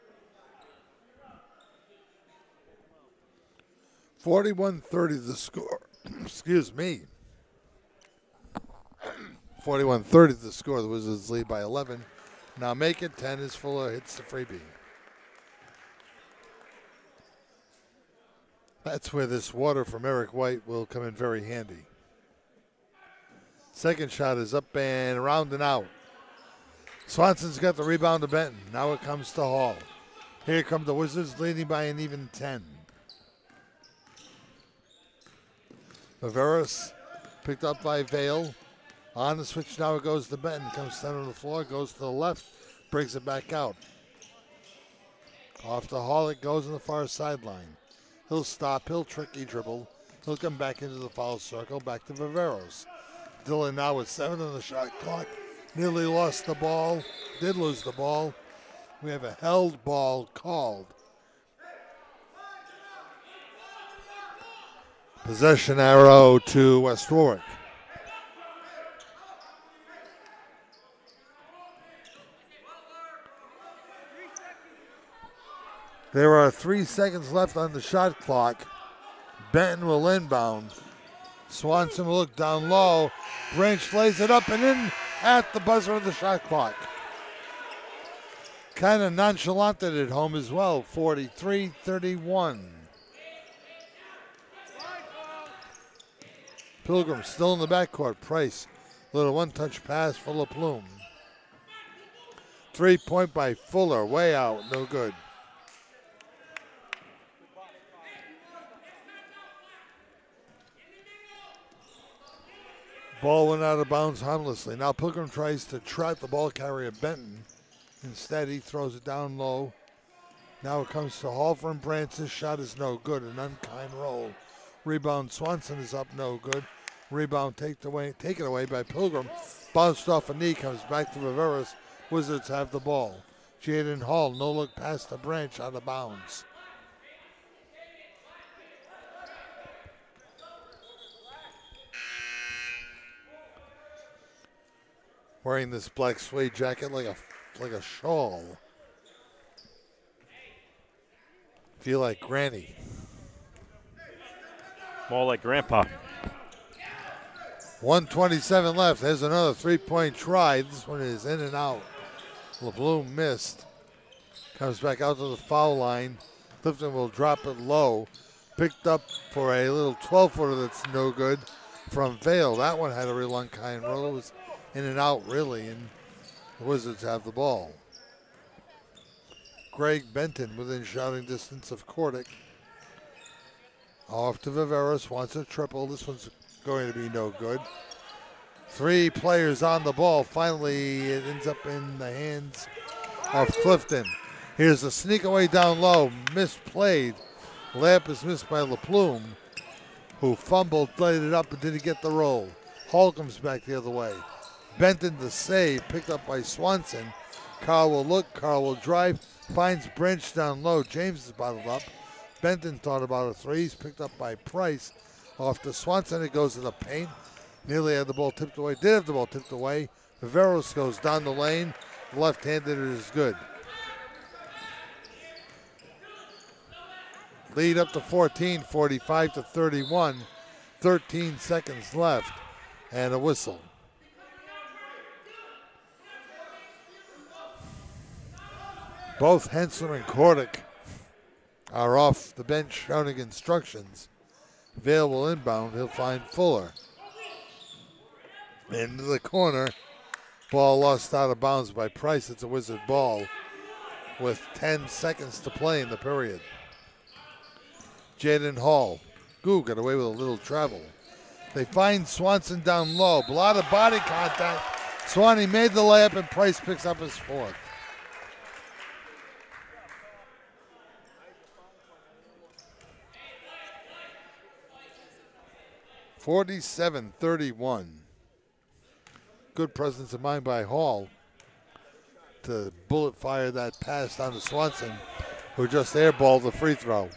41-30 the score. Excuse me. 41-30 the score. The Wizards lead by 11. Now make it 10 as Fuller hits the freebie. That's where this water from Eric White will come in very handy. Second shot is up and around and out. Swanson's got the rebound to Benton. Now it comes to Hall. Here come the Wizards, leading by an even 10. Viveros picked up by Vale. On the switch now it goes to Benton. Comes center of the floor, goes to the left, brings it back out. Off to Hall it goes on the far sideline. He'll stop, he'll tricky dribble. He'll come back into the foul circle, back to Viveros. Dillon now with 7 on the shot clock. Nearly lost the ball, did lose the ball. We have a held ball called. Possession arrow to West Warwick. There are 3 seconds left on the shot clock. Benton will inbound. Swanson will look down low. Branch lays it up and in at the buzzer of the shot clock. Kind of nonchalanted at home as well, 43-31. Pilgrim still in the backcourt. Price, little one-touch pass for LaPlume. 3-point by Fuller, way out, no good. Ball went out of bounds harmlessly. Now Pilgrim tries to trap the ball carrier Benton. Instead, he throws it down low. Now it comes to Hall from Branch. This shot is no good, an unkind roll. Rebound, Swanson is up, no good. Rebound taken away by Pilgrim. Bounced off a knee, comes back to Viveros. Wizards have the ball. Jaden Hall, no look past the Branch, out of bounds. Wearing this black suede jacket like a shawl. Feel like Granny. More like Grandpa. 1:27 left. There's another 3-point try. This one is in and out. LeBloom missed. Comes back out to the foul line. Clifton will drop it low. Picked up for a little 12-footer that's no good from Vale. That one had a real unkind roll. It was in and out, really, and the Wizards have the ball. Greg Benton within shouting distance of Kordick. Off to Viveros, wants a triple. This one's going to be no good. 3 players on the ball. Finally, it ends up in the hands of Clifton. Here's a sneak away down low, misplayed. Layup is missed by LaPlume, who fumbled, laid it up, and didn't get the roll. Hall comes back the other way. Benton the save, picked up by Swanson. Carl will look, Carl will drive, finds Branch down low. James is bottled up. Benton thought about a 3. He's picked up by Price. Off to Swanson, it goes to the paint. Nearly had the ball tipped away, did have the ball tipped away. Viveros goes down the lane. Left-handed is good. Lead up to 14, 45-31. 13 seconds left and a whistle. Both Hensler and Kordick are off the bench shouting instructions. Vale will inbound. He'll find Fuller. Into the corner. Ball lost out of bounds by Price. It's a Wizard ball with 10 seconds to play in the period. Jaden Hall. Got away with a little travel. They find Swanson down low. A lot of body contact. Swanee made the layup and Price picks up his 4th. (47-31). Good presence of mind by Hall to bullet fire that pass down to Swanson, who just airballed the free throw.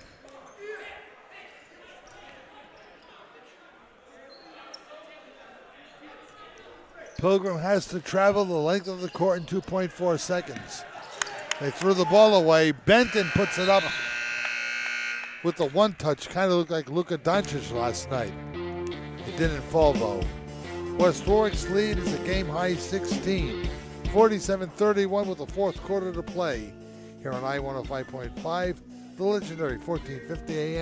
Pilgrim has to travel the length of the court in 2.4 seconds. They threw the ball away. Benton puts it up with the one touch. Kind of looked like Luka Doncic last night. It didn't fall, though. West Warwick's lead is a game-high 16. 47-31 with the 4th quarter to play. Here on I-105.5, the legendary 1450 AM,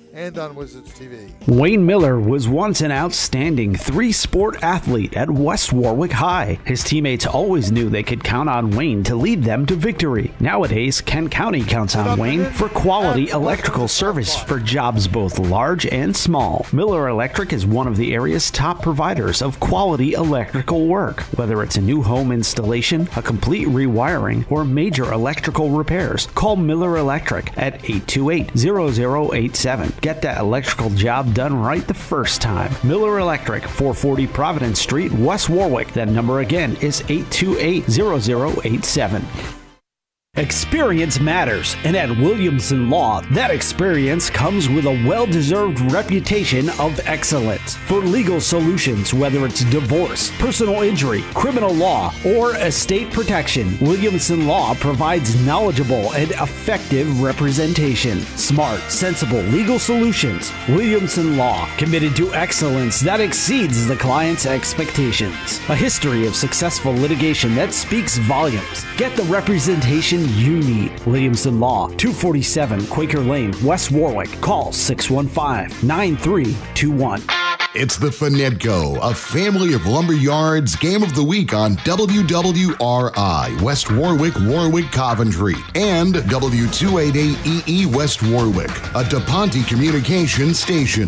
and on Wizards TV. Wayne Miller was once an outstanding three-sport athlete at West Warwick High. His teammates always knew they could count on Wayne to lead them to victory. Nowadays, Kent County counts on Wayne for quality electrical service for jobs both large and small. Miller Electric is one of the area's top providers of quality electrical work. Whether it's a new home installation, a complete rewiring, or major electrical repairs, call Miller Electric at 828-0087. Get that electrical job done right the first time. Miller Electric, 440 Providence Street, West Warwick. That number again is 828-0087. Experience matters, and at Williamson Law, that experience comes with a well-deserved reputation of excellence. For legal solutions, whether it's divorce, personal injury, criminal law, or estate protection, Williamson Law provides knowledgeable and effective representation. Smart, sensible legal solutions. Williamson Law, committed to excellence that exceeds the client's expectations. A history of successful litigation that speaks volumes. Get the representation you need. Williamson Law, 247 Quaker Lane, West Warwick. Call 615-9321. It's the Finetco, a family of lumber yards game of the week on WWRI, West Warwick, Warwick, Coventry, and W288EE West Warwick, a DePonte communication station.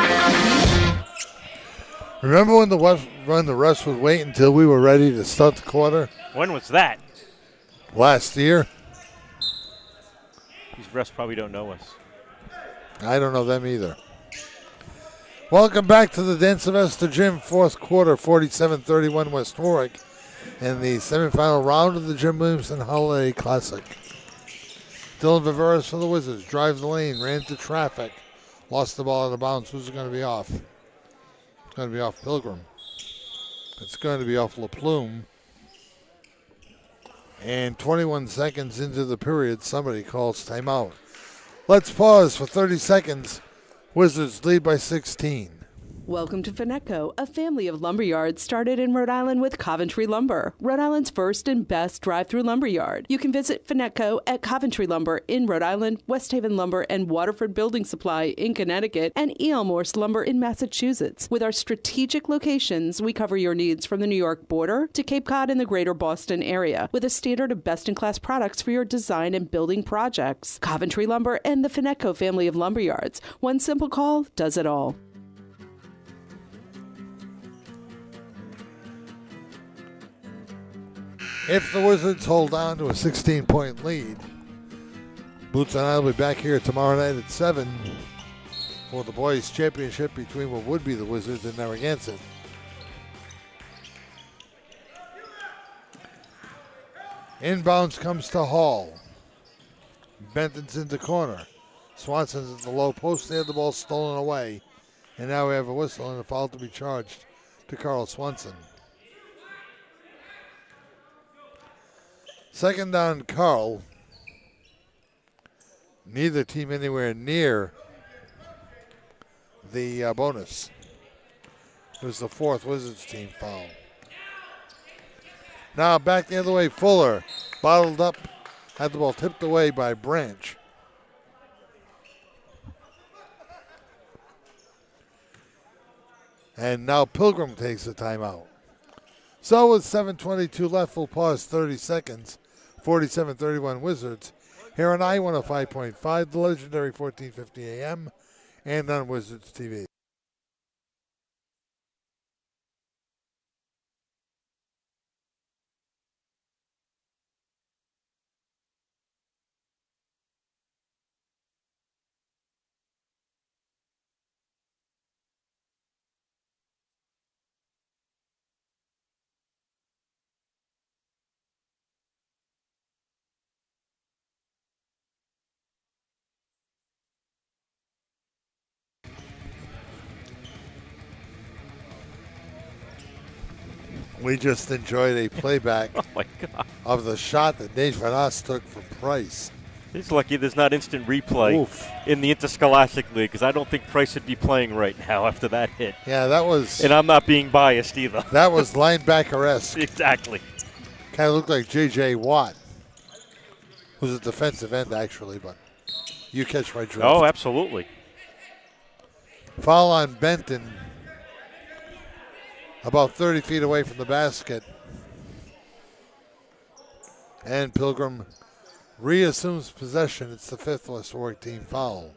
Remember when the rest would wait until we were ready to start the quarter? When was that? Last year. These refs probably don't know us. I don't know them either. Welcome back to the Dan Sylvester Gym, fourth quarter, 47-31 West Warwick, in the semifinal round of the Jim Williamson Holiday Classic. Dylan Viveras for the Wizards, drives the lane, ran into traffic, lost the ball out of bounds. Who's it going to be off? It's going to be off Pilgrim. It's going to be off LaPlume. And 21 seconds into the period, somebody calls timeout. Let's pause for 30 seconds. Wizards lead by 16. Welcome to Finetco, a family of lumberyards started in Rhode Island with Coventry Lumber, Rhode Island's first and best drive-through lumberyard. You can visit Finetco at Coventry Lumber in Rhode Island, West Haven Lumber and Waterford Building Supply in Connecticut, and E.L. Morse Lumber in Massachusetts. With our strategic locations, we cover your needs from the New York border to Cape Cod and the greater Boston area, with a standard of best-in-class products for your design and building projects. Coventry Lumber and the Finetco family of lumberyards. One simple call does it all. If the Wizards hold on to a 16-point lead, Boots and I will be back here tomorrow night at 7 for the boys' championship between what would be the Wizards and Narragansett. Inbounds comes to Hall. Benton's in the corner. Swanson's at the low post. They had the ball stolen away. And now we have a whistle and a foul to be charged to Carl Swanson. Second down, Carl. Neither team anywhere near the bonus. It was the fourth Wizards team foul. Now back the other way, Fuller. Bottled up, had the ball tipped away by Branch. And now Pilgrim takes the timeout. So with 7:22 left, we'll pause 30 seconds. 47-31 Wizards. Here on I-105.5, the legendary 1450 AM, and on Wizards TV. We just enjoyed a playback of the shot that Nate Van Oss took from Price. He's lucky there's not instant replay in the Interscholastic League, because I don't think Price would be playing right now after that hit. Yeah, that was... And I'm not being biased either. That was linebacker-esque. Exactly. Kind of looked like J.J. Watt, who's a defensive end, actually, but you catch my drift. Oh, absolutely. Foul on Benton. About 30 feet away from the basket. And Pilgrim reassumes possession. It's the 5th West Warwick team foul.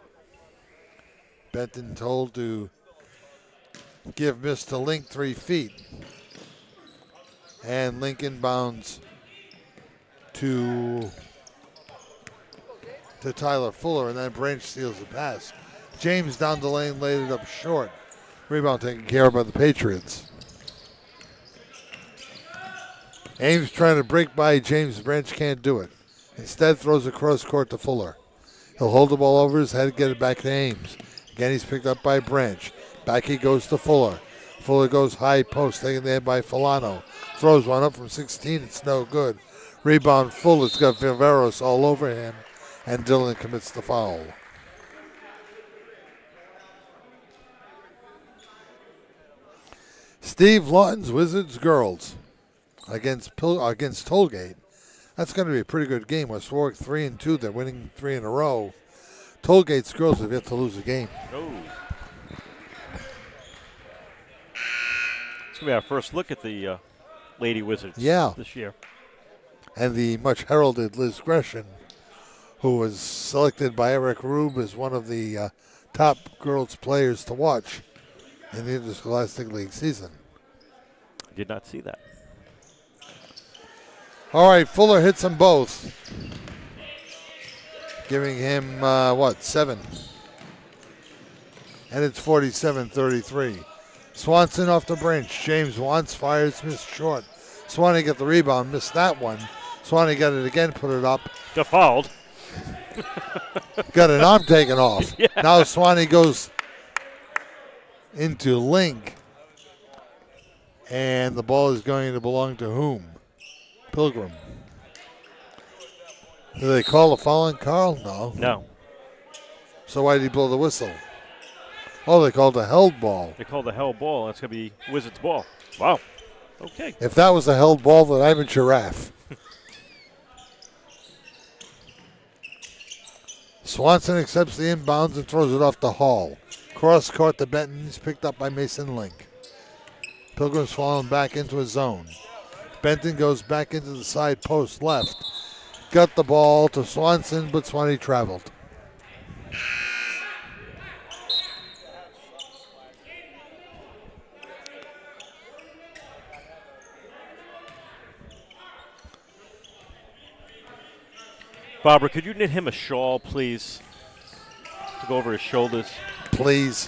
Benton told to give Mr. Link 3 feet. And Link inbounds to Tyler Fuller, and then Branch steals the pass. James down the lane, laid it up short. Rebound taken care of by the Patriots. Ames trying to break by James. Branch can't do it. Instead throws across court to Fuller. He'll hold the ball over his head, get it back to Ames. Again, he's picked up by Branch. Back he goes to Fuller. Fuller goes high post, taken there by Filano. Throws one up from 16. It's no good. Rebound Fuller. It's got Viveros all over him, and Dillon commits the foul. Steve Lawton's Wizards girls against Tollgate. That's going to be a pretty good game. West Warwick 3-2. They're winning 3 in a row. Tollgate's girls have yet to lose a game. Oh. It's going to be our first look at the Lady Wizards this year. And the much heralded Liz Gresham, who was selected by Eric Rube as one of the top girls players to watch in the Interscholastic League season. I did not see that. All right, Fuller hits them both, giving him, 7. And it's 47-33. Swanson off the Branch. James wants, fires, missed short. Swanee got the rebound, missed that one. Swanee got it again, put it up. Default. Got an arm taken off. Yeah. Now Swanee goes into Link. And the ball is going to belong to whom? Pilgrim. Do they call a foul on Carl? No. No. So why did he blow the whistle? Oh, they called a held ball. They called a held ball. That's going to be Wizards ball. Wow. Okay. If that was a held ball, then I'm a giraffe. Swanson accepts the inbounds and throws it off to Hall. Cross court to Benton. He's picked up by Mason Link. Pilgrim's falling back into his zone. Benton goes back into the side post left. Got the ball to Swanson, but Swanee traveled. Barbara, could you knit him a shawl, please, to go over his shoulders? Please.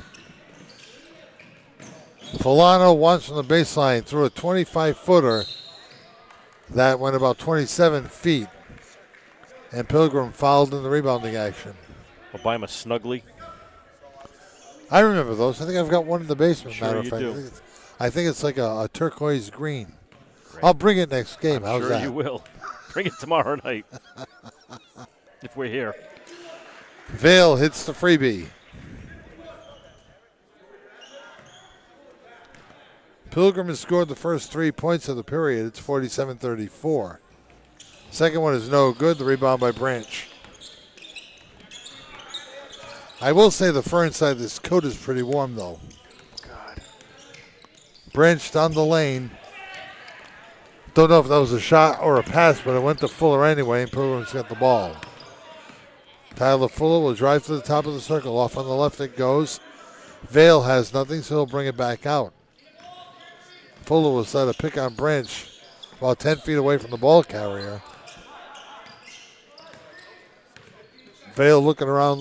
Filano wants from the baseline, threw a 25-footer that went about 27 feet. And Pilgrim fouled in the rebounding action. I'll buy him a Snuggly. I remember those. I think I've got one in the basement, Sure matter of you fact. do. I think it's like a turquoise green. Great. I'll bring it next game. I'm How's sure that? You will. Bring it tomorrow night. If we're here. Vale hits the freebie. Pilgrim has scored the first 3 points of the period. It's 47-34. Second one is no good. The rebound by Branch. I will say the fur inside this coat is pretty warm, though. God. Branch down the lane. Don't know if that was a shot or a pass, but it went to Fuller anyway, and Pilgrim's got the ball. Tyler Fuller will drive to the top of the circle. Off on the left it goes. Vale has nothing, so he'll bring it back out. Fuller will set a pick on Branch about 10 feet away from the ball carrier. Vale looking around.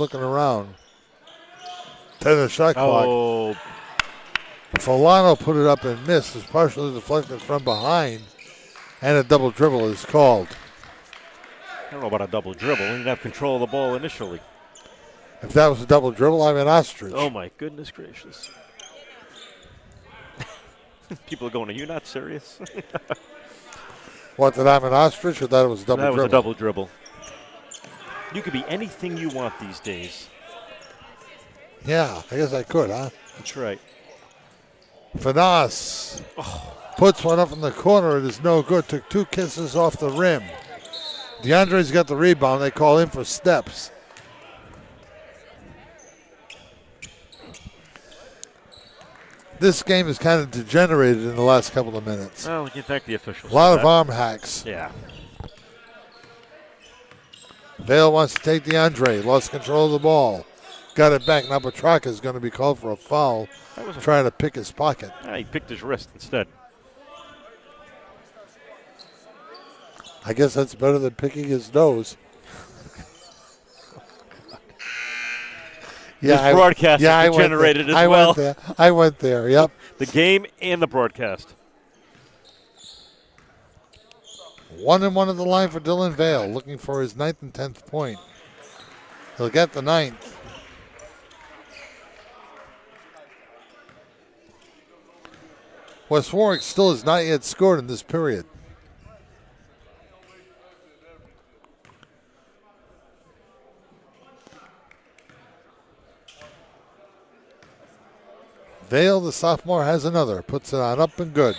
10 shot clock. Oh. Filano put it up and missed. It's partially deflected from behind. And a double dribble is called. I don't know about a double dribble. He didn't have control of the ball initially. If that was a double dribble, I'm an ostrich. Oh, my goodness gracious. People are going, are you not serious? What, that I'm an ostrich or that it was a double dribble? That was a double dribble. You could be anything you want these days. Yeah, I guess I could, huh? That's right. Fanas puts one up in the corner. It is no good. Took 2 kisses off the rim. DeAndre's got the rebound. They call him for steps. This game has kind of degenerated in the last couple of minutes. Well, we can thank the officials. A lot of arm hacks. Yeah. Vale wants to take DeAndre. Lost control of the ball. Got it back. Now Petrarca is going to be called for a foul. Trying to pick his pocket. He picked his wrist instead. I guess that's better than picking his nose. This broadcast is degenerated as well. I went there, yep. The game and the broadcast. 1-1 at the line for Dylan Vale, looking for his 9th and 10th point. He'll get the 9th. West Warwick still has not yet scored in this period. Vale, the sophomore, has another. Puts it on up and good.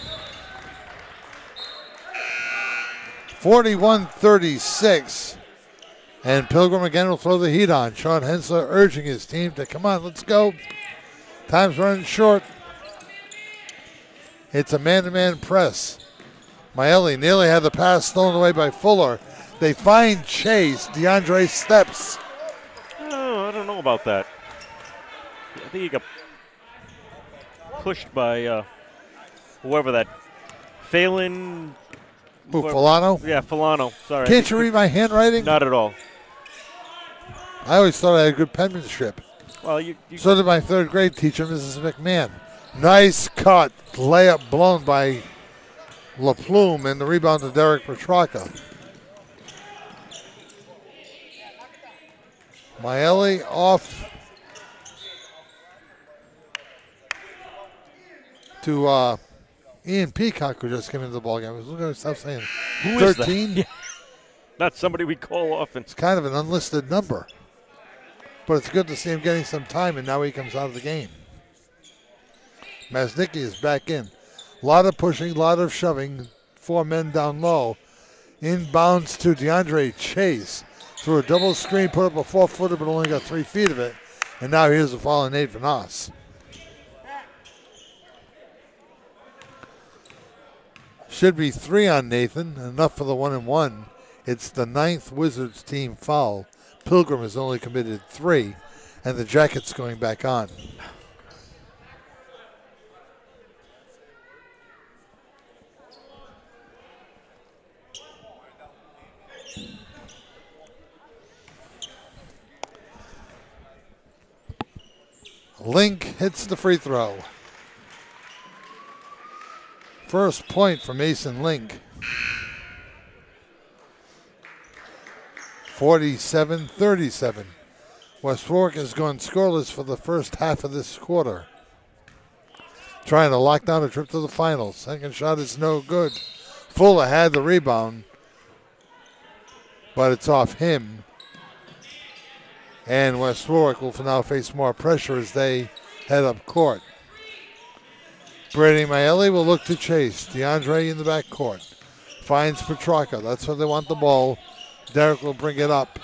41-36. And Pilgrim again will throw the heat on. Sean Hensler urging his team to come on, let's go. Time's running short. It's a man-to-man press. Maeli nearly had the pass stolen away by Fuller. They find Chase. DeAndre steps. Oh, I don't know about that. I think he got pushed by whoever that. Phelan. Who, Filano? Yeah, Filano. Sorry. Can't you read my handwriting? Not at all. I always thought I had good penmanship. Well, you so did my third grade teacher, Mrs. McMahon. Nice cut. Layup blown by LaPlume, and the rebound to Derek Petrarca. Maeli off to Ian Peacock, who just came into the ballgame. I was looking at stuff saying who 13. Is that? Not somebody we call often. It's kind of an unlisted number. But it's good to see him getting some time, and now he comes out of the game. Masnicki is back in. A lot of pushing, a lot of shoving. 4 men down low. Inbounds to DeAndre Chase. Through a double screen, put up a 4-footer, but only got 3 feet of it. And now here's the foul on Nate Vanas. Should be 3 on Nathan, enough for the 1-and-1. It's the 9th Wizards team foul. Pilgrim has only committed 3, and the Jackets going back on. Link hits the free throw. First point for Mason Link. 47-37. West Warwick has gone scoreless for the first half of this quarter. Trying to lock down a trip to the finals. Second shot is no good. Fuller had the rebound, but it's off him. And West Warwick will now face more pressure as they head up court. Brady Maeli will look to chase. DeAndre in the backcourt. Finds Petrarca. That's where they want the ball. Derek will bring it up.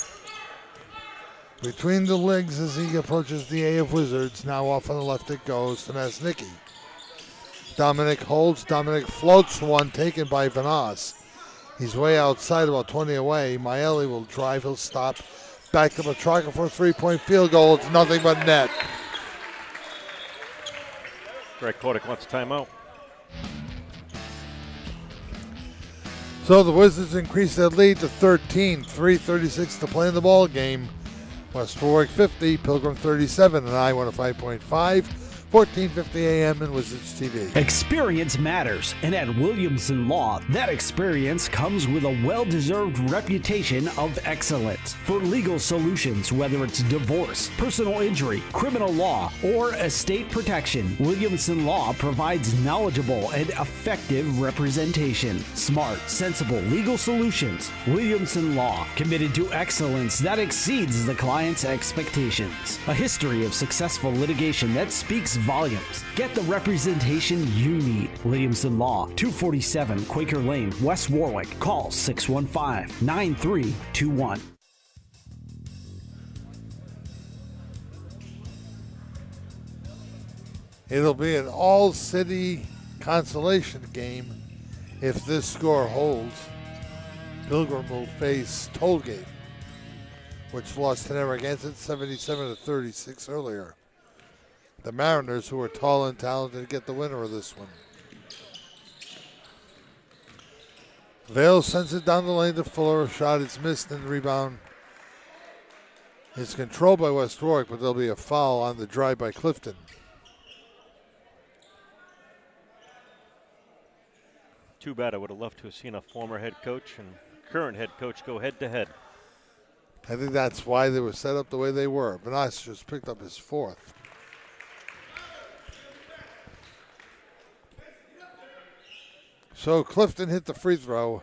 Between the legs as he approaches the A of Wizards. Now off on the left it goes to Masnicki. Dominic holds. Dominic floats one taken by Vanas. He's way outside, about 20 away. Maeli will drive. He'll stop. Back to Petrarca for a 3-point field goal. It's nothing but net. Greg Kotick wants timeout. So the Wizards increase their lead to 13. 3:36 to play in the ball game. West Warwick 50, Pilgrim 37, and I 105.5. 1450 AM and Wizards TV. Experience matters, and at Williamson Law, that experience comes with a well-deserved reputation of excellence. For legal solutions, whether it's divorce, personal injury, criminal law, or estate protection, Williamson Law provides knowledgeable and effective representation. Smart, sensible legal solutions. Williamson Law, committed to excellence that exceeds the client's expectations. A history of successful litigation that speaks volumes. Get the representation you need. Williamson Law, 247 Quaker Lane, West Warwick. Call 615-9321. It'll be an all-city consolation game if this score holds. Pilgrim will face Tollgate, which lost to Narragansett 77-36 earlier. The Mariners, who are tall and talented, get the winner of this one. Vale sends it down the lane to Fuller. A shot is missed and the rebound is controlled by West Warwick, but there'll be a foul on the drive by Clifton. Too bad. I would have loved to have seen a former head coach and current head coach go head-to-head. I think that's why they were set up the way they were. Benas just picked up his fourth. So Clifton hit the free throw.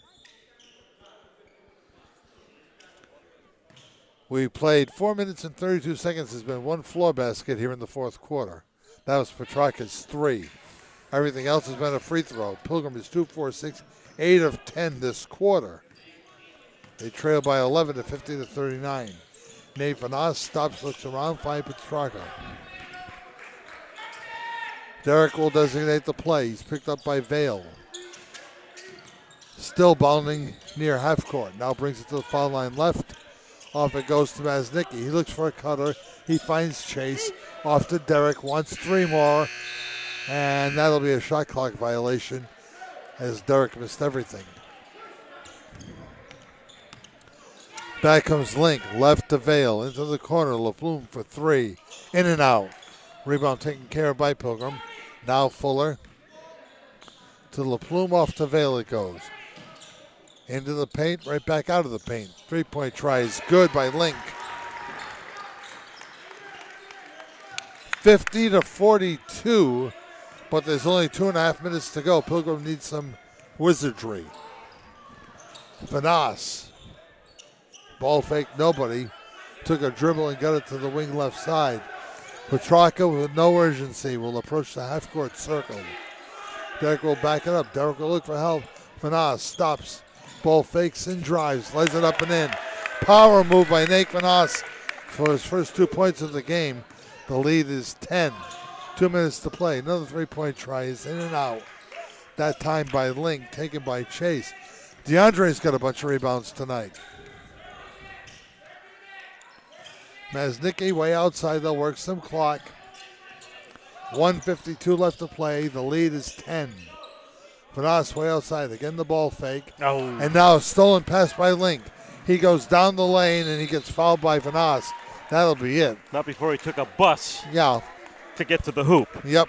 We played 4 minutes and 32 seconds. There's been one floor basket here in the fourth quarter. That was Petrarca's 3. Everything else has been a free throw. Pilgrim is 2, 4, 6, 8 of 10 this quarter. They trail by 11 to 50-39. Nate Vanas stops, looks around, finds Petrarca. Derek will designate the play. He's picked up by Vale. Still bounding near half court. Now brings it to the foul line left. Off it goes to Maznicki. He looks for a cutter. He finds Chase. Off to Derek. Wants 3 more. And that'll be a shot clock violation as Derek missed everything. Back comes Link. Left to Vale. Into the corner. LaPlume for 3. In and out. Rebound taken care of by Pilgrim. Now Fuller. To LaPlume, off to Vale it goes. Into the paint, right back out of the paint. 3-point try is good by Link. 50-42, but there's only 2.5 minutes to go. Pilgrim needs some wizardry. Vanas. Ball fake, nobody. Took a dribble and got it to the wing left side. Petrarca, with no urgency, will approach the half-court circle. Derek will back it up. Derek will look for help. Vanas stops. Ball fakes and drives. Lays it up and in. Power move by Nate Vanas for his first 2 points of the game. The lead is 10. 2 minutes to play. Another 3-point try is in and out. That time by Link, taken by Chase. DeAndre's got a bunch of rebounds tonight. Maznicki way outside. They'll work some clock. 1:52 left to play. The lead is 10. Vanas way outside. Again, the ball fake. Oh. And now a stolen pass by Link. He goes down the lane and he gets fouled by Vanas. That'll be it. Not before he took a bus. Yeah. To get to the hoop. Yep.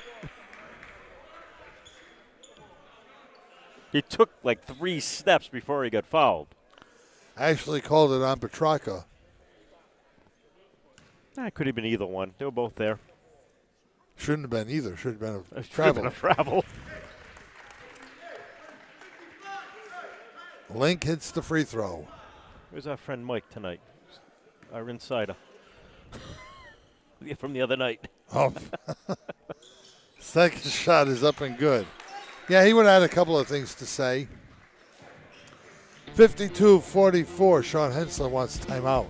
He took like 3 steps before he got fouled. I actually called it on Petrarca. That could have been either one. They were both there. Shouldn't have been either. Should have been a Should travel. have been a travel. Link hits the free throw. Where's our friend Mike tonight? Our insider. From the other night. Oh. Second shot is up and good. Yeah, he would have had a couple of things to say. 52-44. Sean Hensler wants timeout.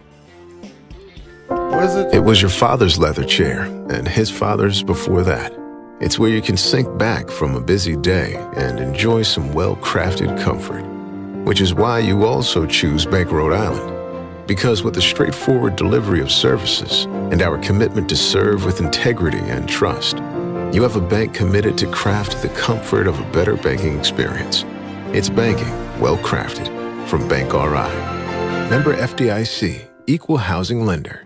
It was your father's leather chair, and his father's before that. It's where you can sink back from a busy day and enjoy some well-crafted comfort, which is why you also choose Bank Rhode Island. Because with the straightforward delivery of services and our commitment to serve with integrity and trust, you have a bank committed to craft the comfort of a better banking experience. It's banking well-crafted from Bank RI. Member FDIC, Equal Housing Lender.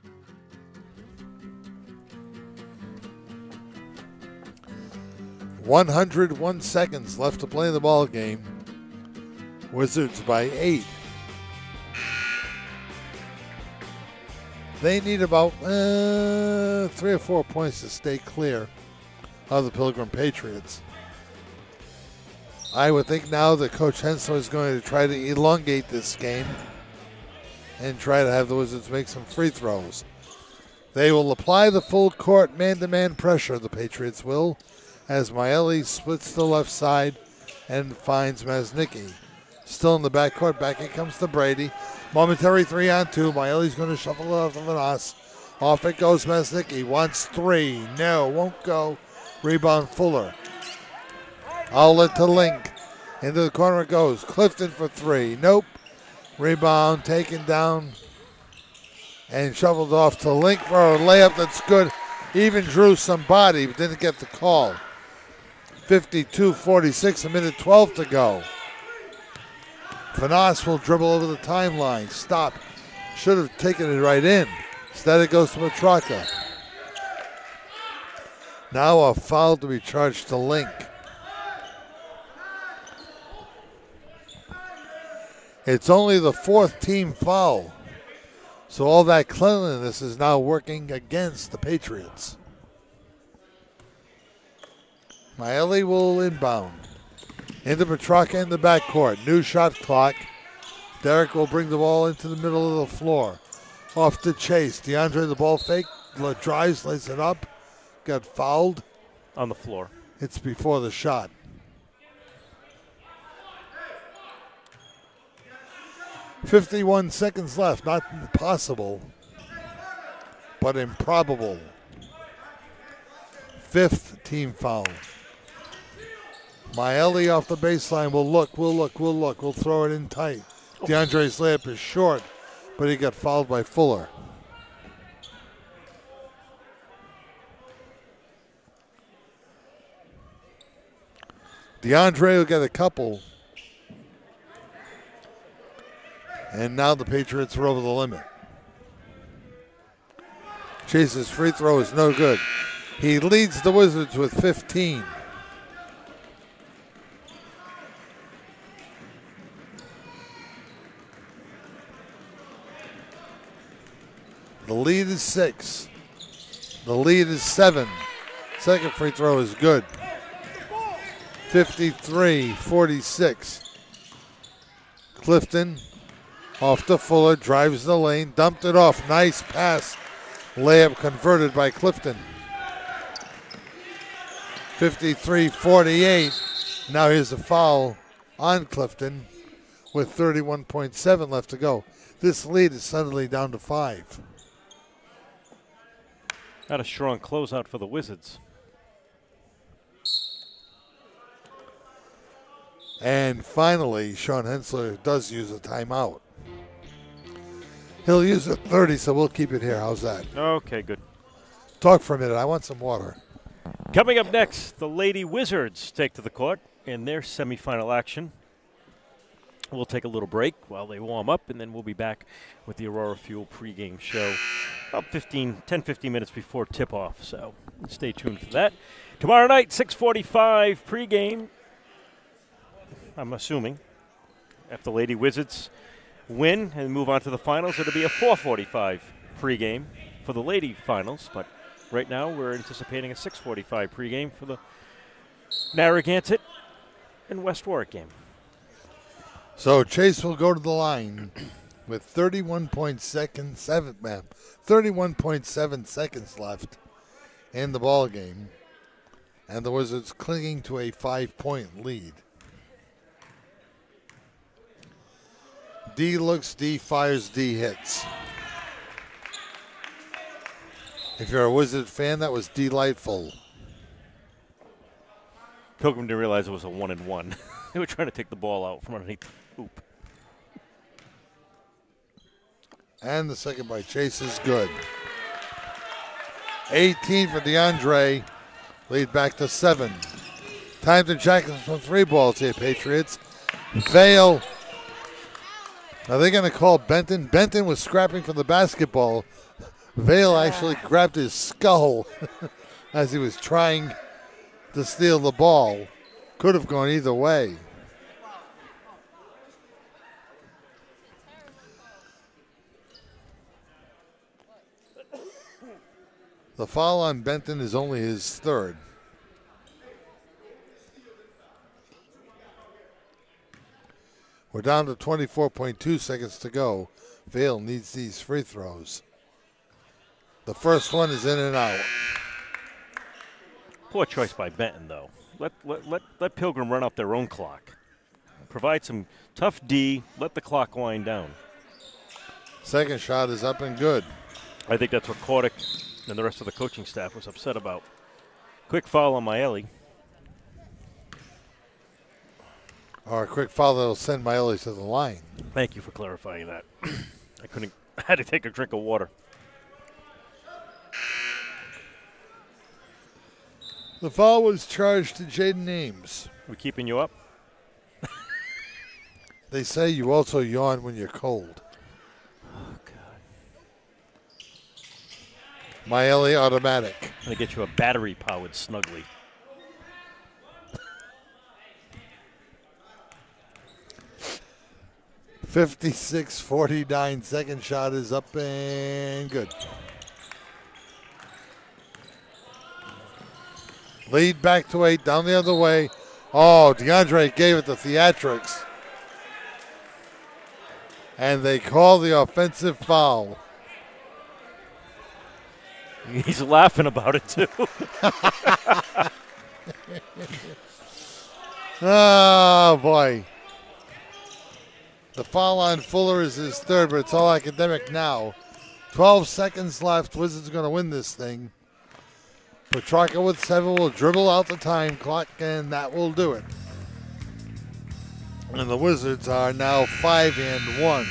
.101 seconds left to play the ball game. Wizards by 8. They need about 3 or 4 points to stay clear of the Pilgrim Patriots. I would think now that Coach Hensler is going to try to elongate this game and try to have the Wizards make some free throws. They will apply the full court man-to-man pressure, the Patriots will, as Maeli splits the left side and finds Maznicki. Still in the backcourt. Back it comes to Brady. Momentary 3-on-2. Maeli's going to shuffle it off to Vanas. Off it goes Mesnick. He wants 3. No, won't go. Rebound Fuller. Outlet to Link. Into the corner it goes. Clifton for 3. Nope. Rebound taken down and shoveled off to Link for a layup that's good. Even drew some body, but didn't get the call. 52-46, a minute 12 to go. Fanas will dribble over the timeline. Stop. Should have taken it right in. Instead it goes to Petrarca. Now a foul to be charged to Link. It's only the 4th team foul. So all that cleanliness is now working against the Patriots. Maeli will inbound. Into Petrarca in the backcourt. New shot clock. Derek will bring the ball into the middle of the floor. Off to Chase. DeAndre the ball fake. Drives, lays it up. Got fouled. On the floor. It's before the shot. .51 seconds left. Not impossible, but improbable. 5th team foul. Maeli off the baseline will look. We'll throw it in tight. DeAndre's layup is short, but he got fouled by Fuller. DeAndre will get a couple. And now the Patriots are over the limit. Chase's free throw is no good. He leads the Wizards with 15. The lead is 6. The lead is 7. Second free throw is good. 53-46. Clifton off to Fuller, drives the lane, dumped it off. Nice pass. Layup converted by Clifton. 53-48. Now here's a foul on Clifton with 31.7 left to go. This lead is suddenly down to 5. Not a strong closeout for the Wizards. And finally, Sean Hensler does use a timeout. He'll use it 30, so we'll keep it here. How's that? Okay, good. Talk for a minute. I want some water. Coming up next, the Lady Wizards take to the court in their semifinal action. We'll take a little break while they warm up, and then we'll be back with the Aurora Fuel pregame show about 10-15 minutes before tip-off, so stay tuned for that. Tomorrow night, 6:45 pregame, I'm assuming, if the Lady Wizards win and move on to the finals, it'll be a 4:45 pregame for the Lady finals, but right now we're anticipating a 6:45 pregame for the Narragansett and West Warwick game. So Chase will go to the line with 31.7 seconds left in the ball game, and the Wizards clinging to a 5-point lead. D looks, D fires, D hits. If you're a Wizard fan, that was delightful. Pilgrim didn't realize it was a 1-and-1. They were trying to take the ball out from underneath the hoop. And the second by Chase is good. 18 for DeAndre. Lead back to 7. Time to Jackson from 3 balls here, Patriots. Vale. Are they going to call Benton? Benton was scrapping for the basketball. Vale actually grabbed his skull as he was trying to steal the ball. Could have gone either way. The foul on Benton is only his 3rd. We're down to 24.2 seconds to go. Vale needs these free throws. The first one is in and out. Poor choice by Benton, though. Let Pilgrim run out their own clock. Provide some tough D. Let the clock wind down. Second shot is up and good. I think that's what Kordick and the rest of the coaching staff was upset about. Quick foul on Maeli. Or a quick foul that'll send Maeli to the line. Thank you for clarifying that. I had to take a drink of water. The foul was charged to Jaden Ames. We keeping you up? They say you also yawn when you're cold. Oh, God. Maeli automatic. I'm going to get you a battery-powered Snuggly. .56-49. Second shot is up and good. Lead back to 8, down the other way. Oh, DeAndre gave it the theatrics. And they call the offensive foul. He's laughing about it, too. Oh, boy. The foul on Fuller is his third, but it's all academic now. 12 seconds left. Wizards are going to win this thing. Petrarca with 7 will dribble out the time clock, and that will do it. And the Wizards are now 5-1.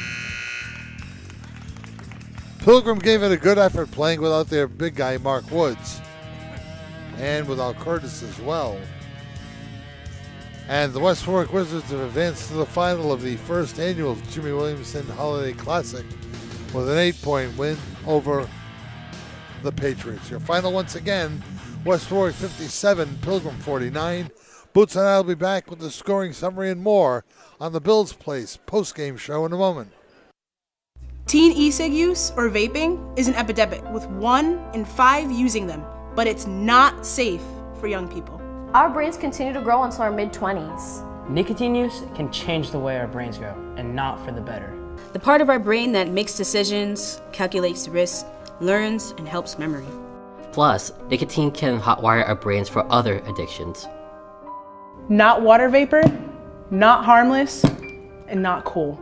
Pilgrim gave it a good effort playing without their big guy, Mark Woods, and without Curtis as well. And the West Warwick Wizards have advanced to the final of the first annual Jimmy Williamson Holiday Classic with an 8-point win over the Patriots. Your final once again, West Warwick 57, Pilgrim 49. Boots and I will be back with the scoring summary and more on the Bills Place postgame show in a moment. Teen e-cig use or vaping is an epidemic with 1 in 5 using them, but it's not safe for young people. Our brains continue to grow until our mid-20s. Nicotine use can change the way our brains grow, and not for the better. The part of our brain that makes decisions, calculates risk, learns, and helps memory. Plus, nicotine can hotwire our brains for other addictions. Not water vapor, not harmless, and not cool.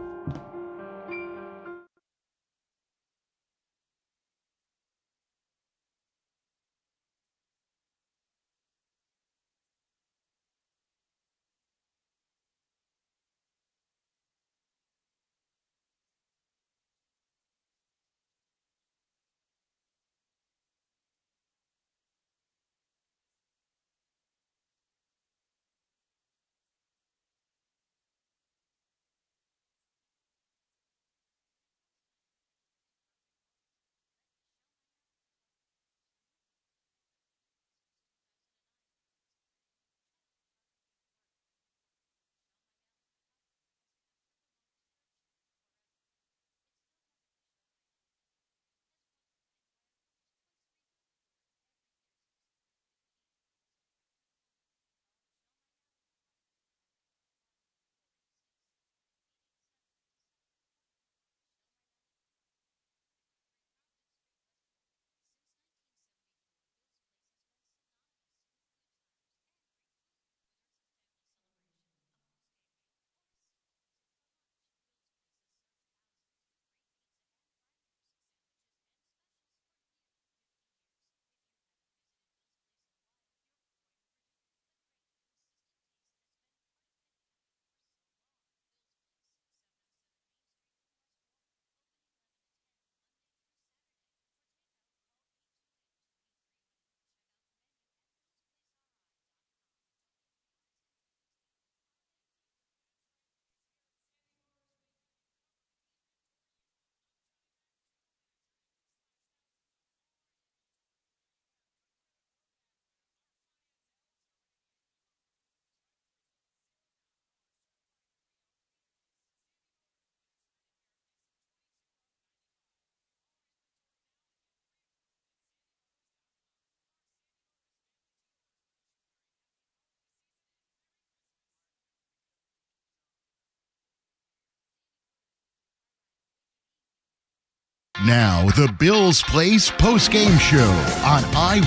Now, the Bills Place postgame show on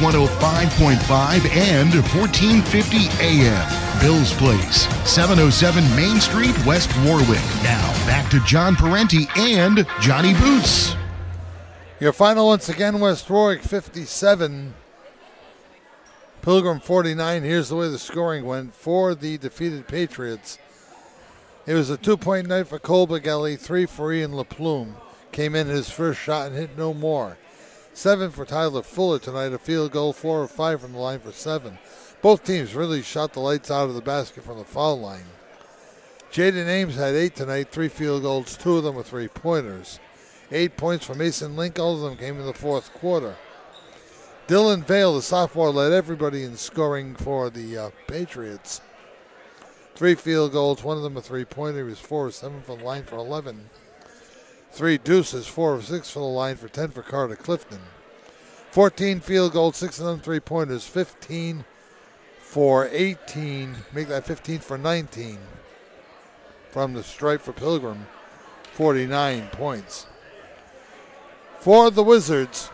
I-105.5 and 1450 AM. Bills Place, 707 Main Street, West Warwick. Now, back to John Parenti and Johnny Boots. Your final once again, West Warwick 57, Pilgrim 49. Here's the way the scoring went for the defeated Patriots. It was a 2-point night for Cole Begelli, 3 for Ian LaPlume. Came in his first shot and hit no more. 7 for Tyler Fuller tonight, a field goal, 4 of 5 from the line for 7. Both teams really shot the lights out of the basket from the foul line. Jaden Ames had 8 tonight, 3 field goals, 2 of them were 3-pointers. 8 points for Mason Link, all of them came in the fourth quarter. Dylan Vale, the sophomore, led everybody in scoring for the Patriots. 3 field goals, 1 of them a 3-pointer. He was 4 of 7 from the line for 11. 3 deuces, 4 of 6 from the line for 10 for Carter Clifton. 14 field goals, 6 of them 3-pointers, 15 for 18. Make that 15 for 19 from the stripe for Pilgrim. 49 points. For the Wizards,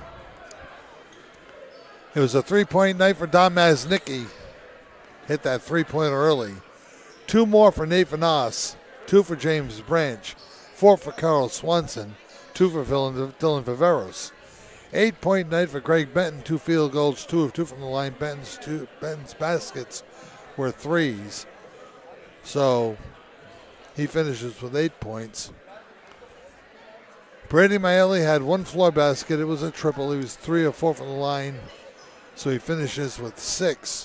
it was a 3-point night for Don Maznicki. Hit that 3-pointer early. 2 more for Nate Vanas, 2 for James Branch, 4 for Carl Swanson, 2 for Dylan Viveros. 8-point night for Greg Benton, 2 field goals, 2 of 2 from the line. Benton's baskets were 3s. So he finishes with 8 points. Brady Maeli had 1 floor basket. It was a triple. He was 3 of 4 from the line. So he finishes with 6.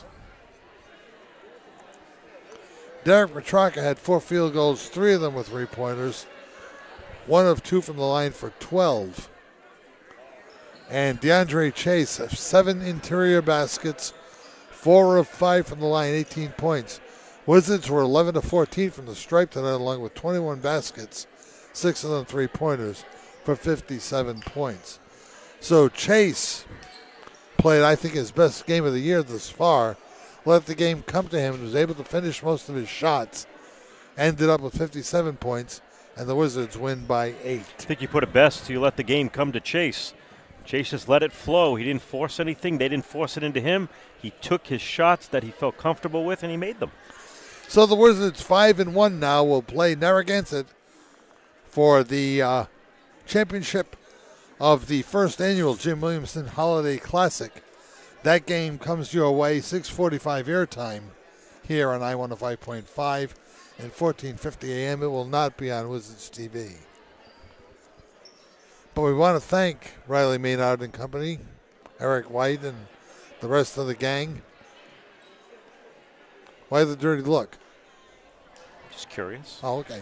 Derek Petrarca had 4 field goals, 3 of them with 3-pointers. 1 of 2 from the line for 12. And DeAndre Chase, 7 interior baskets, 4 of 5 from the line, 18 points. Wizards were 11 of 14 from the stripe tonight, along with 21 baskets, 6 of them 3-pointers for 57 points. So Chase played, I think, his best game of the year thus far. Let the game come to him and was able to finish most of his shots. Ended up with 57 points, and the Wizards win by 8. I think you put it best. You let the game come to Chase. Chase just let it flow. He didn't force anything. They didn't force it into him. He took his shots that he felt comfortable with, and he made them. So the Wizards 5-1 now will play Narragansett for the championship of the first annual Jim Williamson Holiday Classic. That game comes your way, 6:45 airtime here on I-105.5 and 14:50 a.m. It will not be on Wizards TV. But we want to thank Riley Maynard and company, Eric White, and the rest of the gang. Why the dirty look? Just curious. Oh, okay.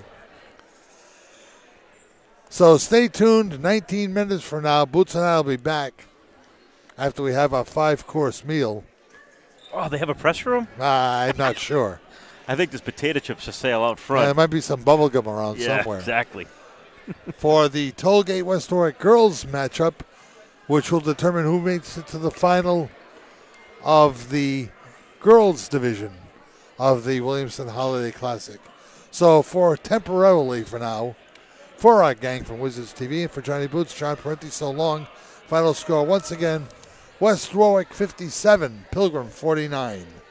So stay tuned. 19 minutes from now, Boots and I will be back after we have our 5-course meal. Oh, they have a press room? I'm not sure. I think there's potato chips for sale out front. There might be some bubble gum around somewhere. Yeah, exactly. For the Tollgate West Warwick girls matchup, which will determine who makes it to the final of the girls division of the Williamson Holiday Classic. So temporarily for now, for our gang from Wizards TV and for Johnny Boots, John Parenti, so long. Final score once again, West Warwick 57, Pilgrim 49.